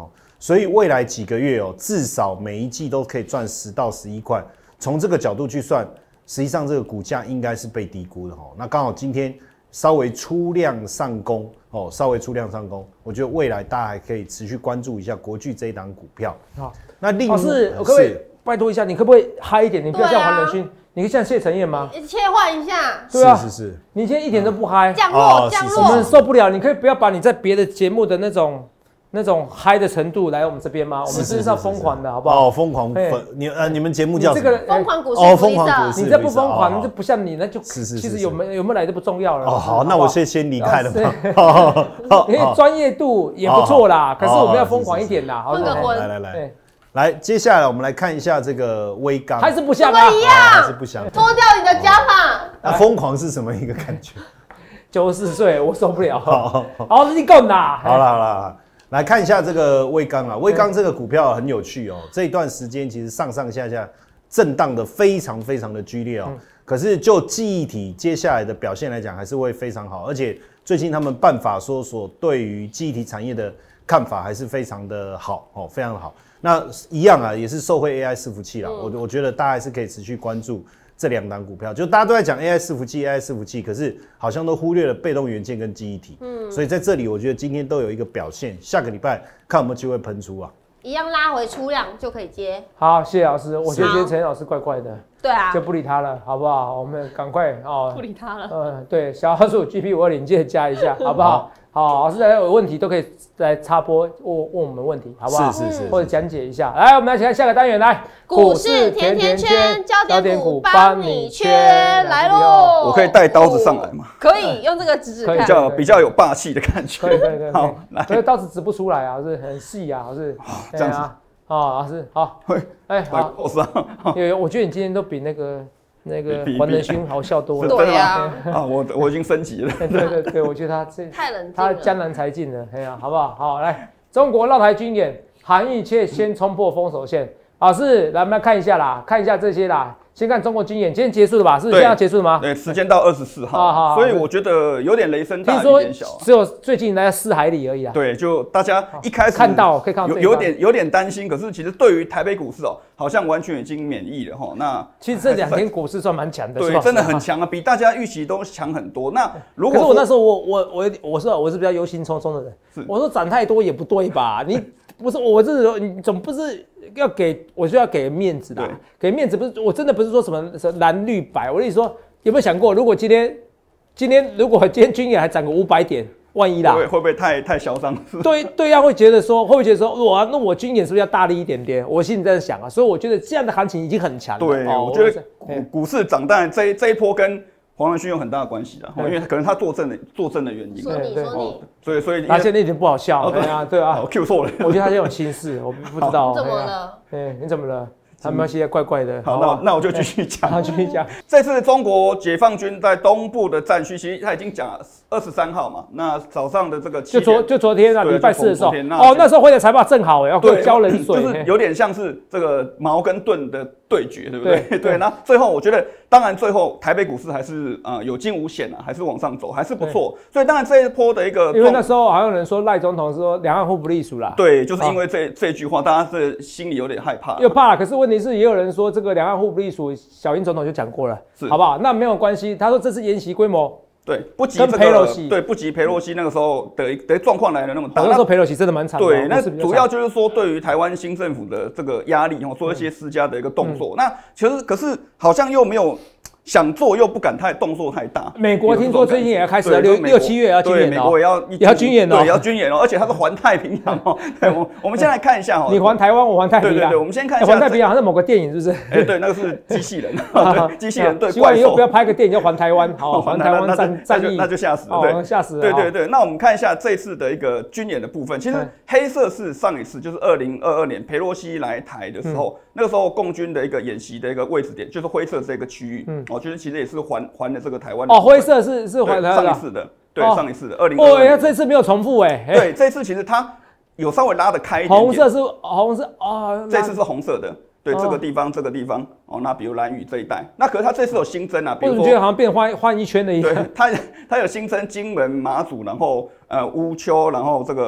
所以未来几个月哦，至少每一季都可以赚十到十一块。从这个角度去算，实际上这个股价应该是被低估的哦。那刚好今天稍微出量上攻哦，稍微出量上攻，我觉得未来大家还可以持续关注一下国巨这一档股票。好，那另老师，我可不可以拜托一下，你可不可以嗨一点？你不要像黄仁勋。你可以像谢承彦吗？ 切换一下， 对啊， 是是是， 你今天一点都不嗨， 降落降落， 我们受不了。你可以不要把你在别的节目的那种那种嗨的程度来我们这边吗？我们这是要疯狂的，好不好？ 哦，疯狂粉，你呃，你们节目叫这个疯狂股市， 哦，疯狂股市， 你这不疯狂，这不像你，那就是是， 其实有没有有没有来都不重要了。 哦，好，那我先先离开了吧。因为专业度也不错啦，可是我们要疯狂一点啦， 混个混， 来来来。来，接下来我们来看一下这个威刚， 还是不像啊，一样， 还是不像， 脱掉你的加码。 那疯狂是什么一个感觉？ 九十四岁，我受不了。好，好，你够拿。 好了好了，来看一下这个威刚啊，威刚这个股票很有趣哦，这一段时间其实上上下下震荡的非常非常的剧烈哦，可是就记忆体接下来的表现来讲，还是会非常好，而且最近他们办法说所对于记忆体产业的看法还是非常的好哦，非常的好。那一样啊，也是受惠 A I 伺服器啦。我、嗯、我觉得大家还是可以持续关注这两档股票。就大家都在讲 A I 伺服器 ，A I 伺服器，可是好像都忽略了被动元件跟记忆体。嗯，所以在这里，我觉得今天都有一个表现，下个礼拜看有没有机会喷出啊。 一样拉回出量就可以接。 好，谢谢老师。我觉得今天陈老师怪怪的。 对啊， 就不理他了，好不好？我们赶快哦， 不理他了。 嗯，对，小老鼠 G P 五二零记得加一下，好不好？好，老师大家有问题都可以来插播问问我们问题，好不好？ 是是是， 或者讲解一下。来，我们来看下个单元，来， 股市甜甜圈，焦点股帮你圈来喽。 我可以带刀子上来吗？ 可以，用这个指指看， 比较比较有霸气的感觉。 可以可以可以。 好，来， 所以刀子指不出来啊，是很细啊，是这样子。 好，老师好。哎，好，有有，我觉得你今天都比那个。那个黄仁勋好笑多了， 对呀， 啊，我我已经升级了， 对对对，我觉得他这太冷静了， 他江南才尽了，哎呀，好不好？好，来，中国绕台军演，韩愈却先冲破封锁线，老师，来我们来看一下啦，看一下这些啦。先看中国军演，今天结束了吧？是现在要结束了吗？ 对，时间到二十四号，所以我觉得有点雷声大雨点小， 只有最近在四海里而已啊。 对，就大家一开始看到可以看到有有点有点担心，可是其实对于台北股市哦，好像完全已经免疫了哈。那其实这两天股市算蛮强的， 对，真的很强啊，比大家预期都强很多。那如果可是我那时候我我我我是我是比较忧心忡忡的人，我说涨太多也不对吧？你不是我这你总不是。要给我就要给面子的，给面子不是我真的不是说什么蓝绿白，我的意思说有没有想过，如果今天今天如果今天军演还涨个五百点，万一啦， 会会不会太太嚣张？ 对对呀，会觉得说会不会觉得说哇，那我军演是不是要大力一点点？我心里在想啊，所以我觉得这样的行情已经很强了。 对，哦、我觉得股股市涨，当然这这一波跟黄仁勋有很大的关系啊，因为可能他作证的作证的原因。 说你说你， 所以所以他现在有点不好笑，对啊对啊， 我 Q 错了。 我觉得他有心事，我不知道。 怎么了？ 哎，你怎么了？他们现在怪怪的。 好，那那我就继续讲。 继续讲。 这次中国解放军在东部的战区，其实他已经讲了二十三号嘛。那早上的这个就昨就昨天啊，礼拜四的时候，哦，那时候回的财报正好哎，要浇冷水， 就是有点像是这个矛跟盾的对决，对不对？对。那最后我觉得，当然最后台北股市还是呃有惊无险啊，还是往上走，还是不错。所以当然这一波的一个， 因为那时候好像有人说赖总统说两岸互不隶属啦。 对，就是因为这这句话，大家是心里有点害怕， 又怕。可是问题是，也有人说。这个两岸互不隶属，小英总统就讲过了，好不好？那没有关系。他说这次演习规模对不及这个对不及裴洛西那个时候的的状况来的那么大。 那时候裴洛西真的蛮惨的。 对，那主要就是说对于台湾新政府的这个压力，哦，做一些施加的一个动作。那其实可是好像又没有。想做又不敢太动作太大。 美国听说最近也要开始了，六六七月也要军演哦， 美国也要也要军演哦， 对，也要军演哦，而且它是环太平洋哦。对，我我们先来看一下哦， 你环台湾，我环太平洋。 对对对，我们先看一下环太平洋，好像某个电影是不是？ 哎，对，那个是机器人，机器人对怪兽。 希望以后不要拍个电影叫环台湾，好，环台湾战战役， 那就吓死了， 对，吓死了。 对对对，那我们看一下这次的一个军演的部分，其实黑色是上一次就是二零二二年裴洛西来台的时候，那个时候共军的一个演习的一个位置点，就是灰色这个区域，哦，就是其实也是环。环环的这个台湾哦，灰色是是环台湾上一次的，对，上一次的二零。 哦，那这次没有重复哎。 对，这次其实它有稍微拉得开一点。 红色是红色啊， 这次是红色的，对，这个地方这个地方哦，那比如兰屿这一带，那可是它这次有新增啊，比如说，我觉得好像变换换一圈的一样。 对，它它有新增金门、马祖，然后呃乌丘，然后这个。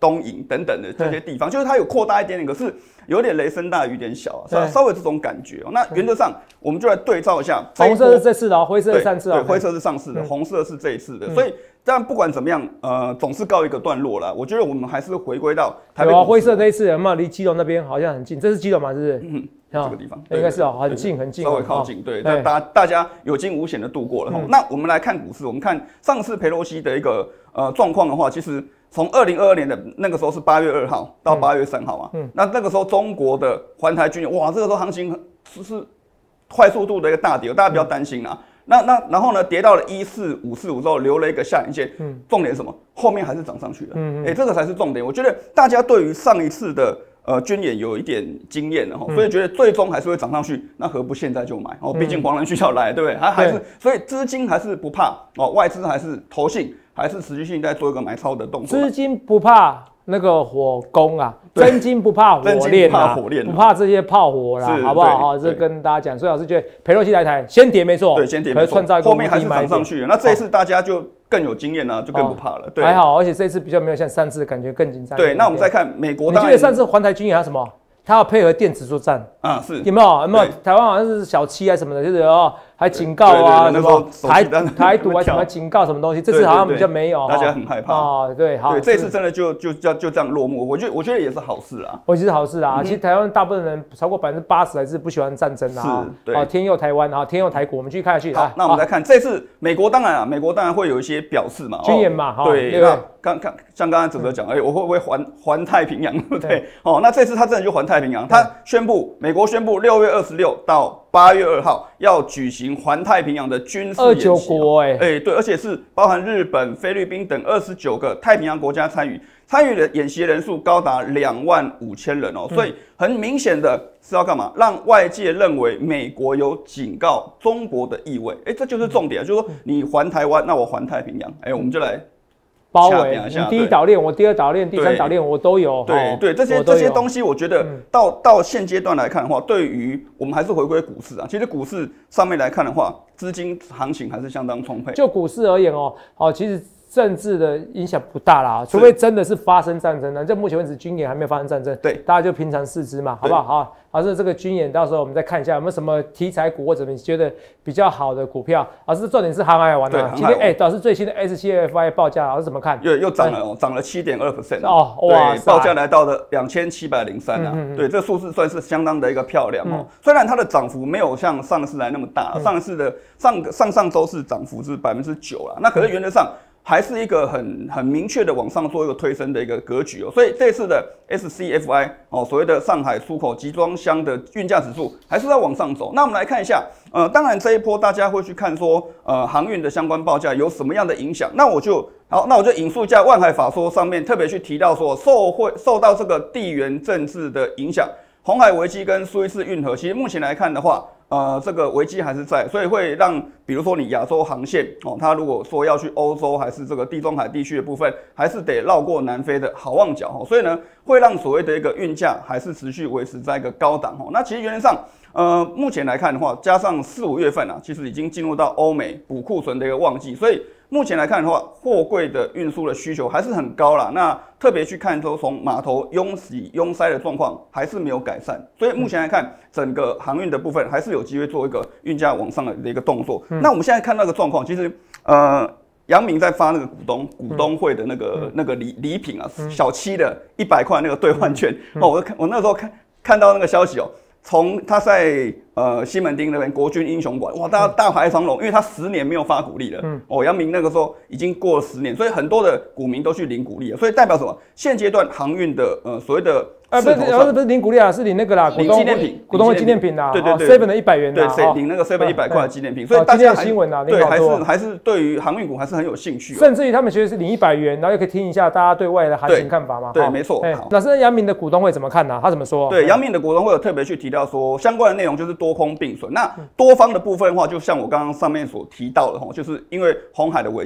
东引等等的这些地方，就是它有扩大一点点，可是有点雷声大雨点小，稍稍微这种感觉。那原则上我们就来对照一下， 红色是这次的哦，灰色是上次对，灰色是上次的，红色是这一次的，所以。但不管怎么样，呃，总是告一个段落了。我觉得我们还是回归到台北股市。 有啊，灰色那一次有没有离基隆那边好像很近？这是基隆吗？是不是？ 嗯，这个地方应该是哦，很近很近， 稍微靠近。对，那大大家有惊无险的度过了。那我们来看股市，我们看上次裴洛西的一个呃状况的话，其实从二零二二年的那个时候是八月二号到八月三号嘛，嗯，那那个时候中国的环台军演，哇，这个时候行情是是快速度的一个大跌，大家不要担心啊。那那然后呢，跌到了一四五四五之后，留了一个下影线。嗯，重点是什么？后面还是涨上去了。嗯，哎、欸，这个才是重点。我觉得大家对于上一次的呃军演有一点经验了哈，所以觉得最终还是会涨上去。那何不现在就买？哦，毕竟黄仁勋要来，对不对？还还是所以资金还是不怕哦，外资还是投信还是持续性在做一个买超的动作。 资金不怕那个火攻啊，真金不怕火炼啊，不怕这些炮火啦，好不好？好，这跟大家讲。所以老师觉得裴洛西来台先跌没错， 对，先跌没错，后面还是涨上去。那这一次大家就更有经验了，就更不怕了。对， 还好，而且这次比较没有像上次感觉更紧张。 对，那我们再看美国， 你记得上次环台军演还有什么？他要配合电子作战啊，是有没有？有没有？台湾好像是小七还是什么的，就是哦，还警告啊，什么台台独啊，什么警告什么东西，这次好像比较没有， 大家很害怕哦。对，好， 对，这次真的就就就就这样落幕，我觉得我觉得也是好事啊， 我觉得好事啊。其实台湾大部分人超过百分之八十还是不喜欢战争的啊。是，对，天佑台湾啊，天佑台股，我们继续看下去。 好，那我们来看这次美国，当然啊，美国当然会有一些表示嘛， 军演嘛， 对，那刚刚像刚刚哲哲讲，哎，我会不会环环太平洋，对不对？哦，那这次他真的就环太平洋，他宣布，美国宣布六月二十六到八月二号要举行环太平洋的军事演习。二九国哎， 哎，对，而且是包含日本、菲律宾等二十九个太平洋国家参与，参与的演习人数高达两万五千人哦，所以很明显的是要干嘛？让外界认为美国有警告中国的意味。哎，这就是重点，就是说你环台湾，那我环太平洋。哎，我们就来。 包围，你第一岛链，我第二岛链，第三岛链我都有。 对对，这些这些东西，我觉得到到现阶段来看的话，对于我们还是回归股市啊。其实股市上面来看的话，资金行情还是相当充沛。 就股市而言哦，哦，其实政治的影响不大啦，除非真的是发生战争了。这目前为止军演还没有发生战争，对，大家就平常视之嘛，好不好？好。老师，这个军演到时候我们再看一下有没有什么题材股或者你觉得比较好的股票。老师，重点是航海王啊，今天哎，老师最新的 S 七 F I 报价，老师怎么看？ 又又涨了哦，涨了七点二 percent 哦，哇， 报价来到了两千七百零三啊，对，这数字算是相当的一个漂亮哦。虽然它的涨幅没有像上次来那么大，上次的上上上周是涨幅是百分之九啦，那可是原则上。还是一个很很明确的往上做一个推升的一个格局哦，所以这次的 S C F I 哦，所谓的上海出口集装箱的运价指数还是在往上走。那我们来看一下，呃，当然这一波大家会去看说，呃，航运的相关报价有什么样的影响？那我就好，那我就引述一下《万海法说》上面特别去提到说，受会受到这个地缘政治的影响，红海危机跟苏伊士运河，其实目前来看的话。呃，这个危机还是在，所以会让，比如说你亚洲航线哦，它如果说要去欧洲还是这个地中海地区的部分，还是得绕过南非的好望角哦，所以呢，会让所谓的一个运价还是持续维持在一个高档哦。那其实原则上，呃，目前来看的话，加上四五月份啊，其实已经进入到欧美补库存的一个旺季，所以。目前来看的话，货柜的运输的需求还是很高啦。那特别去看说，从码头拥挤拥塞的状况还是没有改善，所以目前来看，整个航运的部分还是有机会做一个运价往上的一个动作。嗯、那我们现在看到的状况，其实呃，阳明在发那个股东股东会的那个、嗯、那个礼礼品啊，嗯、小七的一百块那个兑换券、嗯、哦，我看我那时候看看到那个消息哦，从他在。呃，西门町那边国军英雄馆，哇，大家大排长龙，因为他十年没有发股利了。嗯，哦，阳明那个时候已经过了十年，所以很多的股民都去领股利了，所以代表什么？现阶段航运的呃所谓的呃不是不是不是领股利啊，是领那个啦， 领纪念品， 股东的纪念品啦， 对对对 ，seven 的一百元对，领那个 seven 一百块的纪念品，所以大家新闻啊， 对，还是还是对于航运股还是很有兴趣， 甚至于他们其实是领一百元，然后又可以听一下大家对未来的行情看法嘛。 对，没错。 老师，阳明的股东会怎么看呢？他怎么说？ 对，阳明的股东会有特别去提到说，相关的内容就是多空并存。那多方的部分的话，就像我刚刚上面所提到的哈，就是因为红海的危机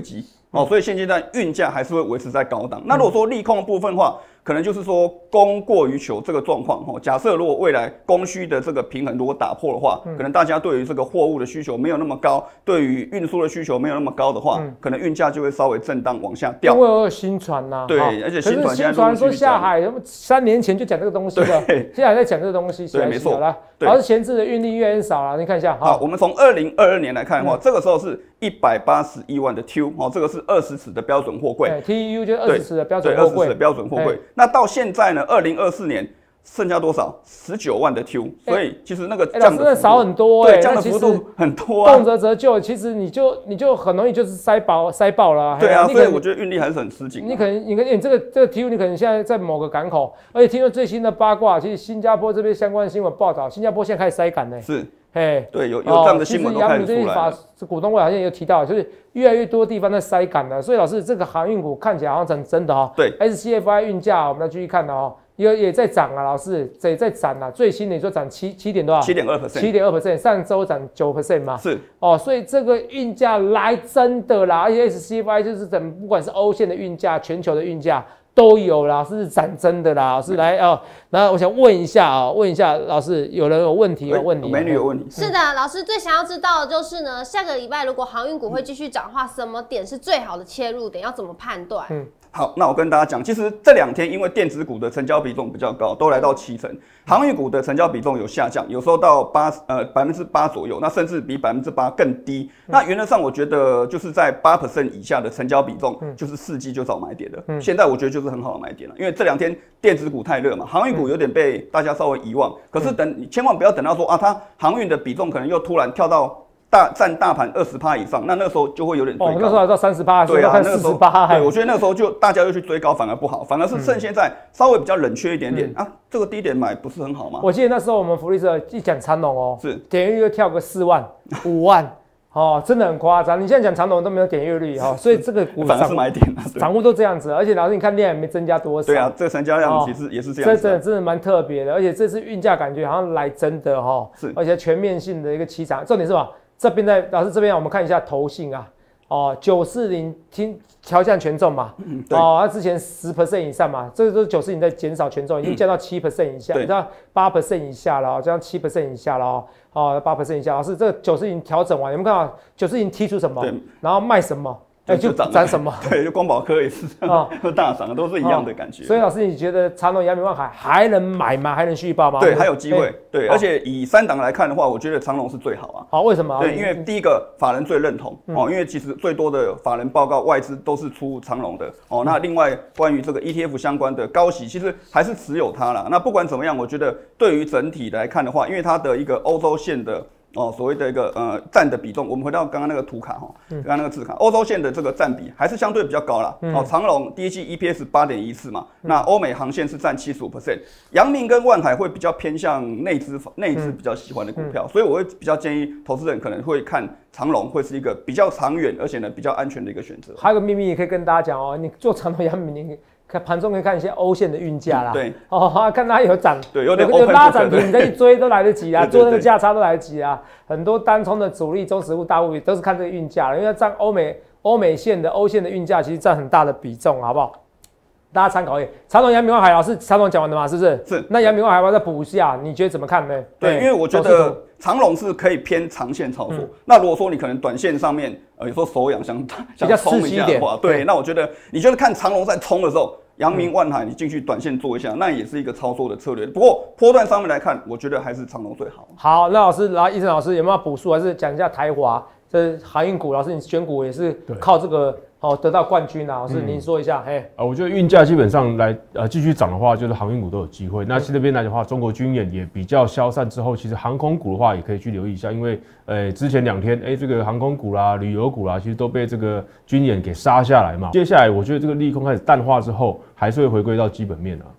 哦，所以现阶段运价还是会维持在高档。那如果说利空的部分的话，可能就是说供过于求这个状况哦。假设如果未来供需的这个平衡如果打破的话，可能大家对于这个货物的需求没有那么高，对于运输的需求没有那么高的话，可能运价就会稍微震荡往下掉。 因为有新船呐， 对，而且新船新船说下海，三年前就讲这个东西了，现在还在讲这个东西， 对，没错。 而是闲置的运力越来越少了，你看一下。 好，我们从二零二二年来看的话，这个时候是一百八十一万的 T U， 哦，这个是二十尺的标准货柜 ，T U 就是二十尺的标准货柜， 对，二十尺的标准货柜。那到现在呢，二零二四年剩下多少？十九万的 T U， 所以其实那个降的少很多， 对，降的幅度很多啊。 动辄折旧，其实你就你就很容易就是塞爆塞爆了。 对啊，所以我觉得运力还是很吃紧。 你可能你可能你这个这个 T U， 你可能现在在某个港口，而且听说最新的八卦，其实新加坡这边相关的新闻报道，新加坡现在开始塞港呢。 是， 哎， 对，有有这样的新闻都开始出来了。 这股东会好像也有提到，就是越来越多地方在塞港了。所以老师，这个航运股看起来好像成真的哦。 对 ，S C F I 运价我们要继续看的哦。也也在涨啊，老师，也在涨啊。最新的你说涨七七点多少？ 七点二 percent， 七点二 percent， 上周涨九 percent 嘛。 是哦，所以这个运价来真的啦，而且 S C F I 就是整不管是欧线的运价、全球的运价都有啦，是涨真的啦。老师来哦，那我想问一下啊、哦，问一下老师，有人有问题有问题？ 美女有问题。 是的，老师最想要知道的就是呢，下个礼拜如果航运股会继续涨的话，什么点是最好的切入点？要怎么判断？嗯。 好，那我跟大家讲，其实这两天因为电子股的成交比重比较高，都来到七成，航运股的成交比重有下降，有时候到八呃百分之八左右，那甚至比百分之八更低。嗯、那原则上我觉得就是在八 percent 以下的成交比重，嗯、就是伺机就找买点了。嗯、现在我觉得就是很好的买点了，因为这两天电子股太热嘛，航运股有点被大家稍微遗忘。可是等你千万不要等到说啊，它航运的比重可能又突然跳到。大占大盘二十趴以上，那那时候就会有点追高。 哦，那时候还到三十趴， 对啊， 那个时候对，我觉得那时候就大家又去追高，反而不好，反而是趁现在稍微比较冷却一点点、嗯、啊，这个低点买不是很好吗？ 我记得那时候我们福利社一讲长荣哦， 是点阅率就跳个四万、五万。哦，真的很夸张！你现在讲长荣都没有点阅率哈、哦，所以这个股反而是买点啊， 散户都这样子，而且老师你看量也没增加多少。 对啊，这个成交量其实也是这样子、啊。 这真的真的蛮特别的，而且这次运价感觉好像来真的哈、哦， 是， 而且全面性的一个起涨。重点是吧？这边在老师这边我们看一下投信啊，哦，九四零听调降权重嘛，嗯、哦，它之前十 percent 以上嘛，这个都是九四零在减少权重，已经降到七 percent 以下，你知道八 percent 以下了，降到七 percent 以下了哦。哦，八 percent 以下，老师，这个九四零调整完，有没有看到九四零踢出什么？然后卖什么？哎、欸，就涨什么？ 对，就光宝科也是这样，都、哦、大涨，都是一样的感觉、哦。 所以老师，你觉得长荣、阳明、万海还能买吗？还能续报吗？ 对，还有机会。对，而且以三档来看的话，我觉得长荣是最好啊。 好，为什么？ 对，因为第一个法人最认同、嗯、哦，因为其实最多的法人报告外资都是出长荣的哦。那另外关于这个 E T F 相关的高息，其实还是持有它啦。那不管怎么样，我觉得对于整体来看的话，因为它的一个欧洲线的。哦，所谓的一个呃占的比重，我们回到刚刚那个图卡哈，刚刚那个字卡，欧洲线的这个占比还是相对比较高啦。嗯、哦，长荣第一季 E P S 八点一四嘛，嗯、那欧美航线是占七十五 percent， 阳明跟万海会比较偏向内资内资比较喜欢的股票，嗯、所以我会比较建议投资人可能会看长荣会是一个比较长远而且呢比较安全的一个选择。 还有个秘密也可以跟大家讲哦，你做长荣、阳明，你看盘中可以看一些欧线的运价啦， 对， 哦，看它有涨， 对，有点有拉涨停，你再去追都来得及啊，做那个价差都来得及啊。很多单冲的主力、中实户、大户都是看这个运价了，因为它占欧美欧美线的欧线的运价，其实占很大的比重，好不好？大家参考一下。长荣、阳明、万海，老师长荣讲完了吗？是不是？ 是。 那阳明、万海要不要再补一下？你觉得怎么看呢？ 对，因为我觉得长荣是可以偏长线操作。嗯、那如果说你可能短线上面，呃，有时候手痒想想冲一下的话，对，那我觉得你觉得看长荣在冲的时候。阳明、万海，你进去短线做一下，那也是一个操作的策略。不过波段上面来看，我觉得还是长荣最好。 好，那老师，来，医生老师有没有补数？还是讲一下台华这航运股？老师，你选股也是靠这个哦得到冠军啊。老师，嗯、您说一下。嘿， 啊，我觉得运价基本上来呃继续涨的话，就是航运股都有机会。那其实这边来的话，中国军演也比较消散之后，其实航空股的话也可以去留意一下，因为呃之前两天哎、欸、这个航空股啦、旅游股啦，其实都被这个军演给杀下来嘛。接下来我觉得这个利空开始淡化之后。还是会回归到基本面啊。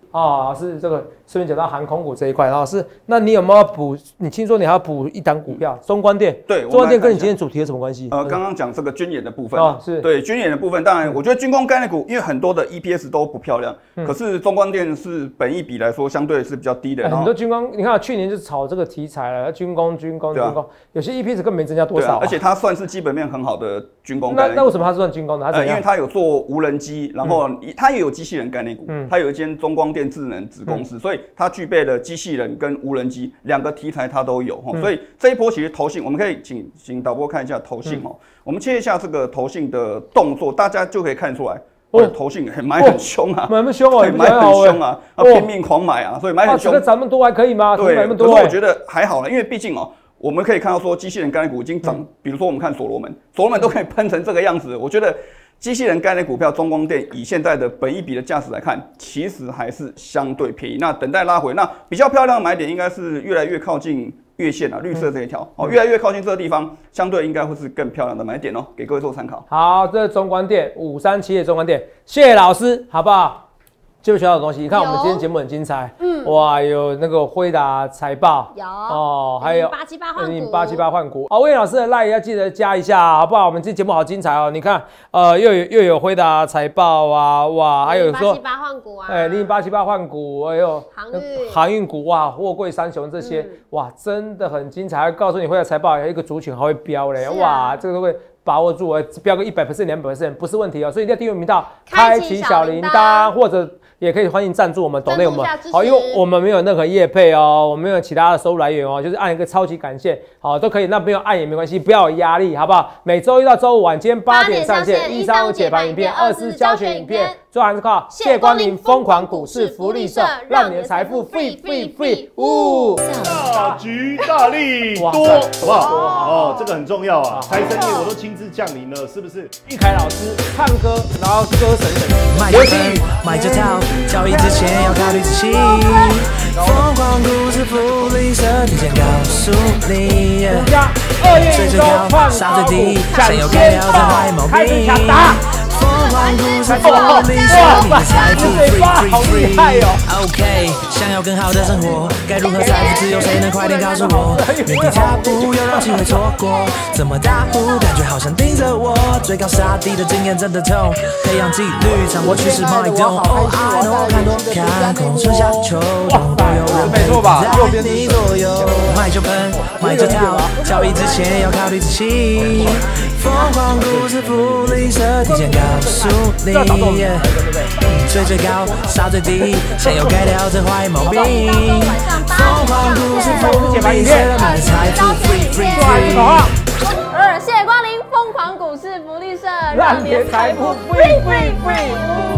哦，老师，这个顺便讲到航空股这一块，老师，那你有没有补？你听说你还要补一档股票，中光电。 对， 中光电跟你今天主题有什么关系？ 呃，刚刚讲这个军演的部分， 哦，是对军演的部分，当然我觉得军工概念股，因为很多的 E P S 都不漂亮， 嗯、 可是中光电是本益比来说相对是比较低的。 欸、很多军工，你看去年就炒这个题材了，军工、军工、军工，有些 E P S 根本没增加多少、啊啊，而且它算是基本面很好的军工概念股。 那那为什么它是算军工的？它怎么样？ 呃，因为它有做无人机，然后它也有机器人概念股， 嗯、 它有一间中光电智能子公司，嗯、所以它具备了机器人跟无人机两个题材它都有，嗯、所以这一波其实投信，我们可以请请导播看一下投信哦，嗯、我们切一下这个投信的动作，大家就可以看出来。哦，投信很买很凶啊， 买很凶哦， 买很凶啊，要拼命狂买啊，所以买很凶。 这个涨那么多还可以吗？ 对， 买那么多， 可是我觉得还好了，因为毕竟哦，我们可以看到说机器人概念股已经涨，嗯、比如说我们看所罗门，所罗门都可以喷成这个样子，我觉得机器人概念股票中光电以现在的本益比的价值来看，其实还是相对便宜。那等待拉回，那比较漂亮的买点应该是越来越靠近月线啊，绿色这一条、嗯、哦，越来越靠近这个地方，相对应该会是更漂亮的买点哦，给各位做参考。 好，这是中光电五三七的中光电，谢谢老师，好不好？就学到的东西，你看我们今天节目很精彩，嗯，哇，有那个辉达财报， 有哦，还有八七八换股， 八七八换股。好，魏老师的 LINE 要记得加一下，好不好？我们这节目好精彩哦，你看，呃，又有又有辉达财报啊，哇，还有说八七八换股啊， 哎，零零八七八换股，还有航运航运股哇，货柜三雄这些，嗯、哇，真的很精彩。还告诉你辉达财报有一个族群还会飙嘞，啊、哇，这个会。把握住，标个一百 percent、两百 percent 不是问题哦，所以一定要订阅频道，开启小铃铛，或者也可以欢迎赞助我们，抖内我们，好，因为我们没有任何业配哦，我们没有其他的收入来源哦，就是按一个超级感谢，好，都可以，那没有按也没关系，不要有压力，好不好？每周一到周五晚间八点上线，一三五解盘影片，二四教学影片，最后还是靠谢光临疯狂股市福利社，让你的财富 free free free， 呜， 大吉大利多，好不好？哦，这个很重要啊，财神爷我都亲自降临了，是不是？ 玉凯老师唱歌，然后歌神神， 买这份，买这套，交易之前要考虑仔细。疯狂股市福利社提前告诉你，最最高，杀最低，想要改掉这坏毛病。疯狂股市福利社，你的财富 free free free。OK， 想要更好的生活，该如何财富自由？谁能快点告诉我？原地踏步，又让机会错过。怎么大呼？感觉好像盯着我。最高杀低的经验真的痛，培养纪律，掌握趋势脉动。Oh I know， 看多看空，春夏秋冬都有人陪在你左右。买就喷，买就套，交易之前要考虑仔细。疯狂股市福利社提前告诉你，最最高，杀最低，想要改掉这坏毛病。疯狂股市福利社，让你的财富 free free free。 二，谢谢光临疯狂股市福利社，让你的财富 free free free。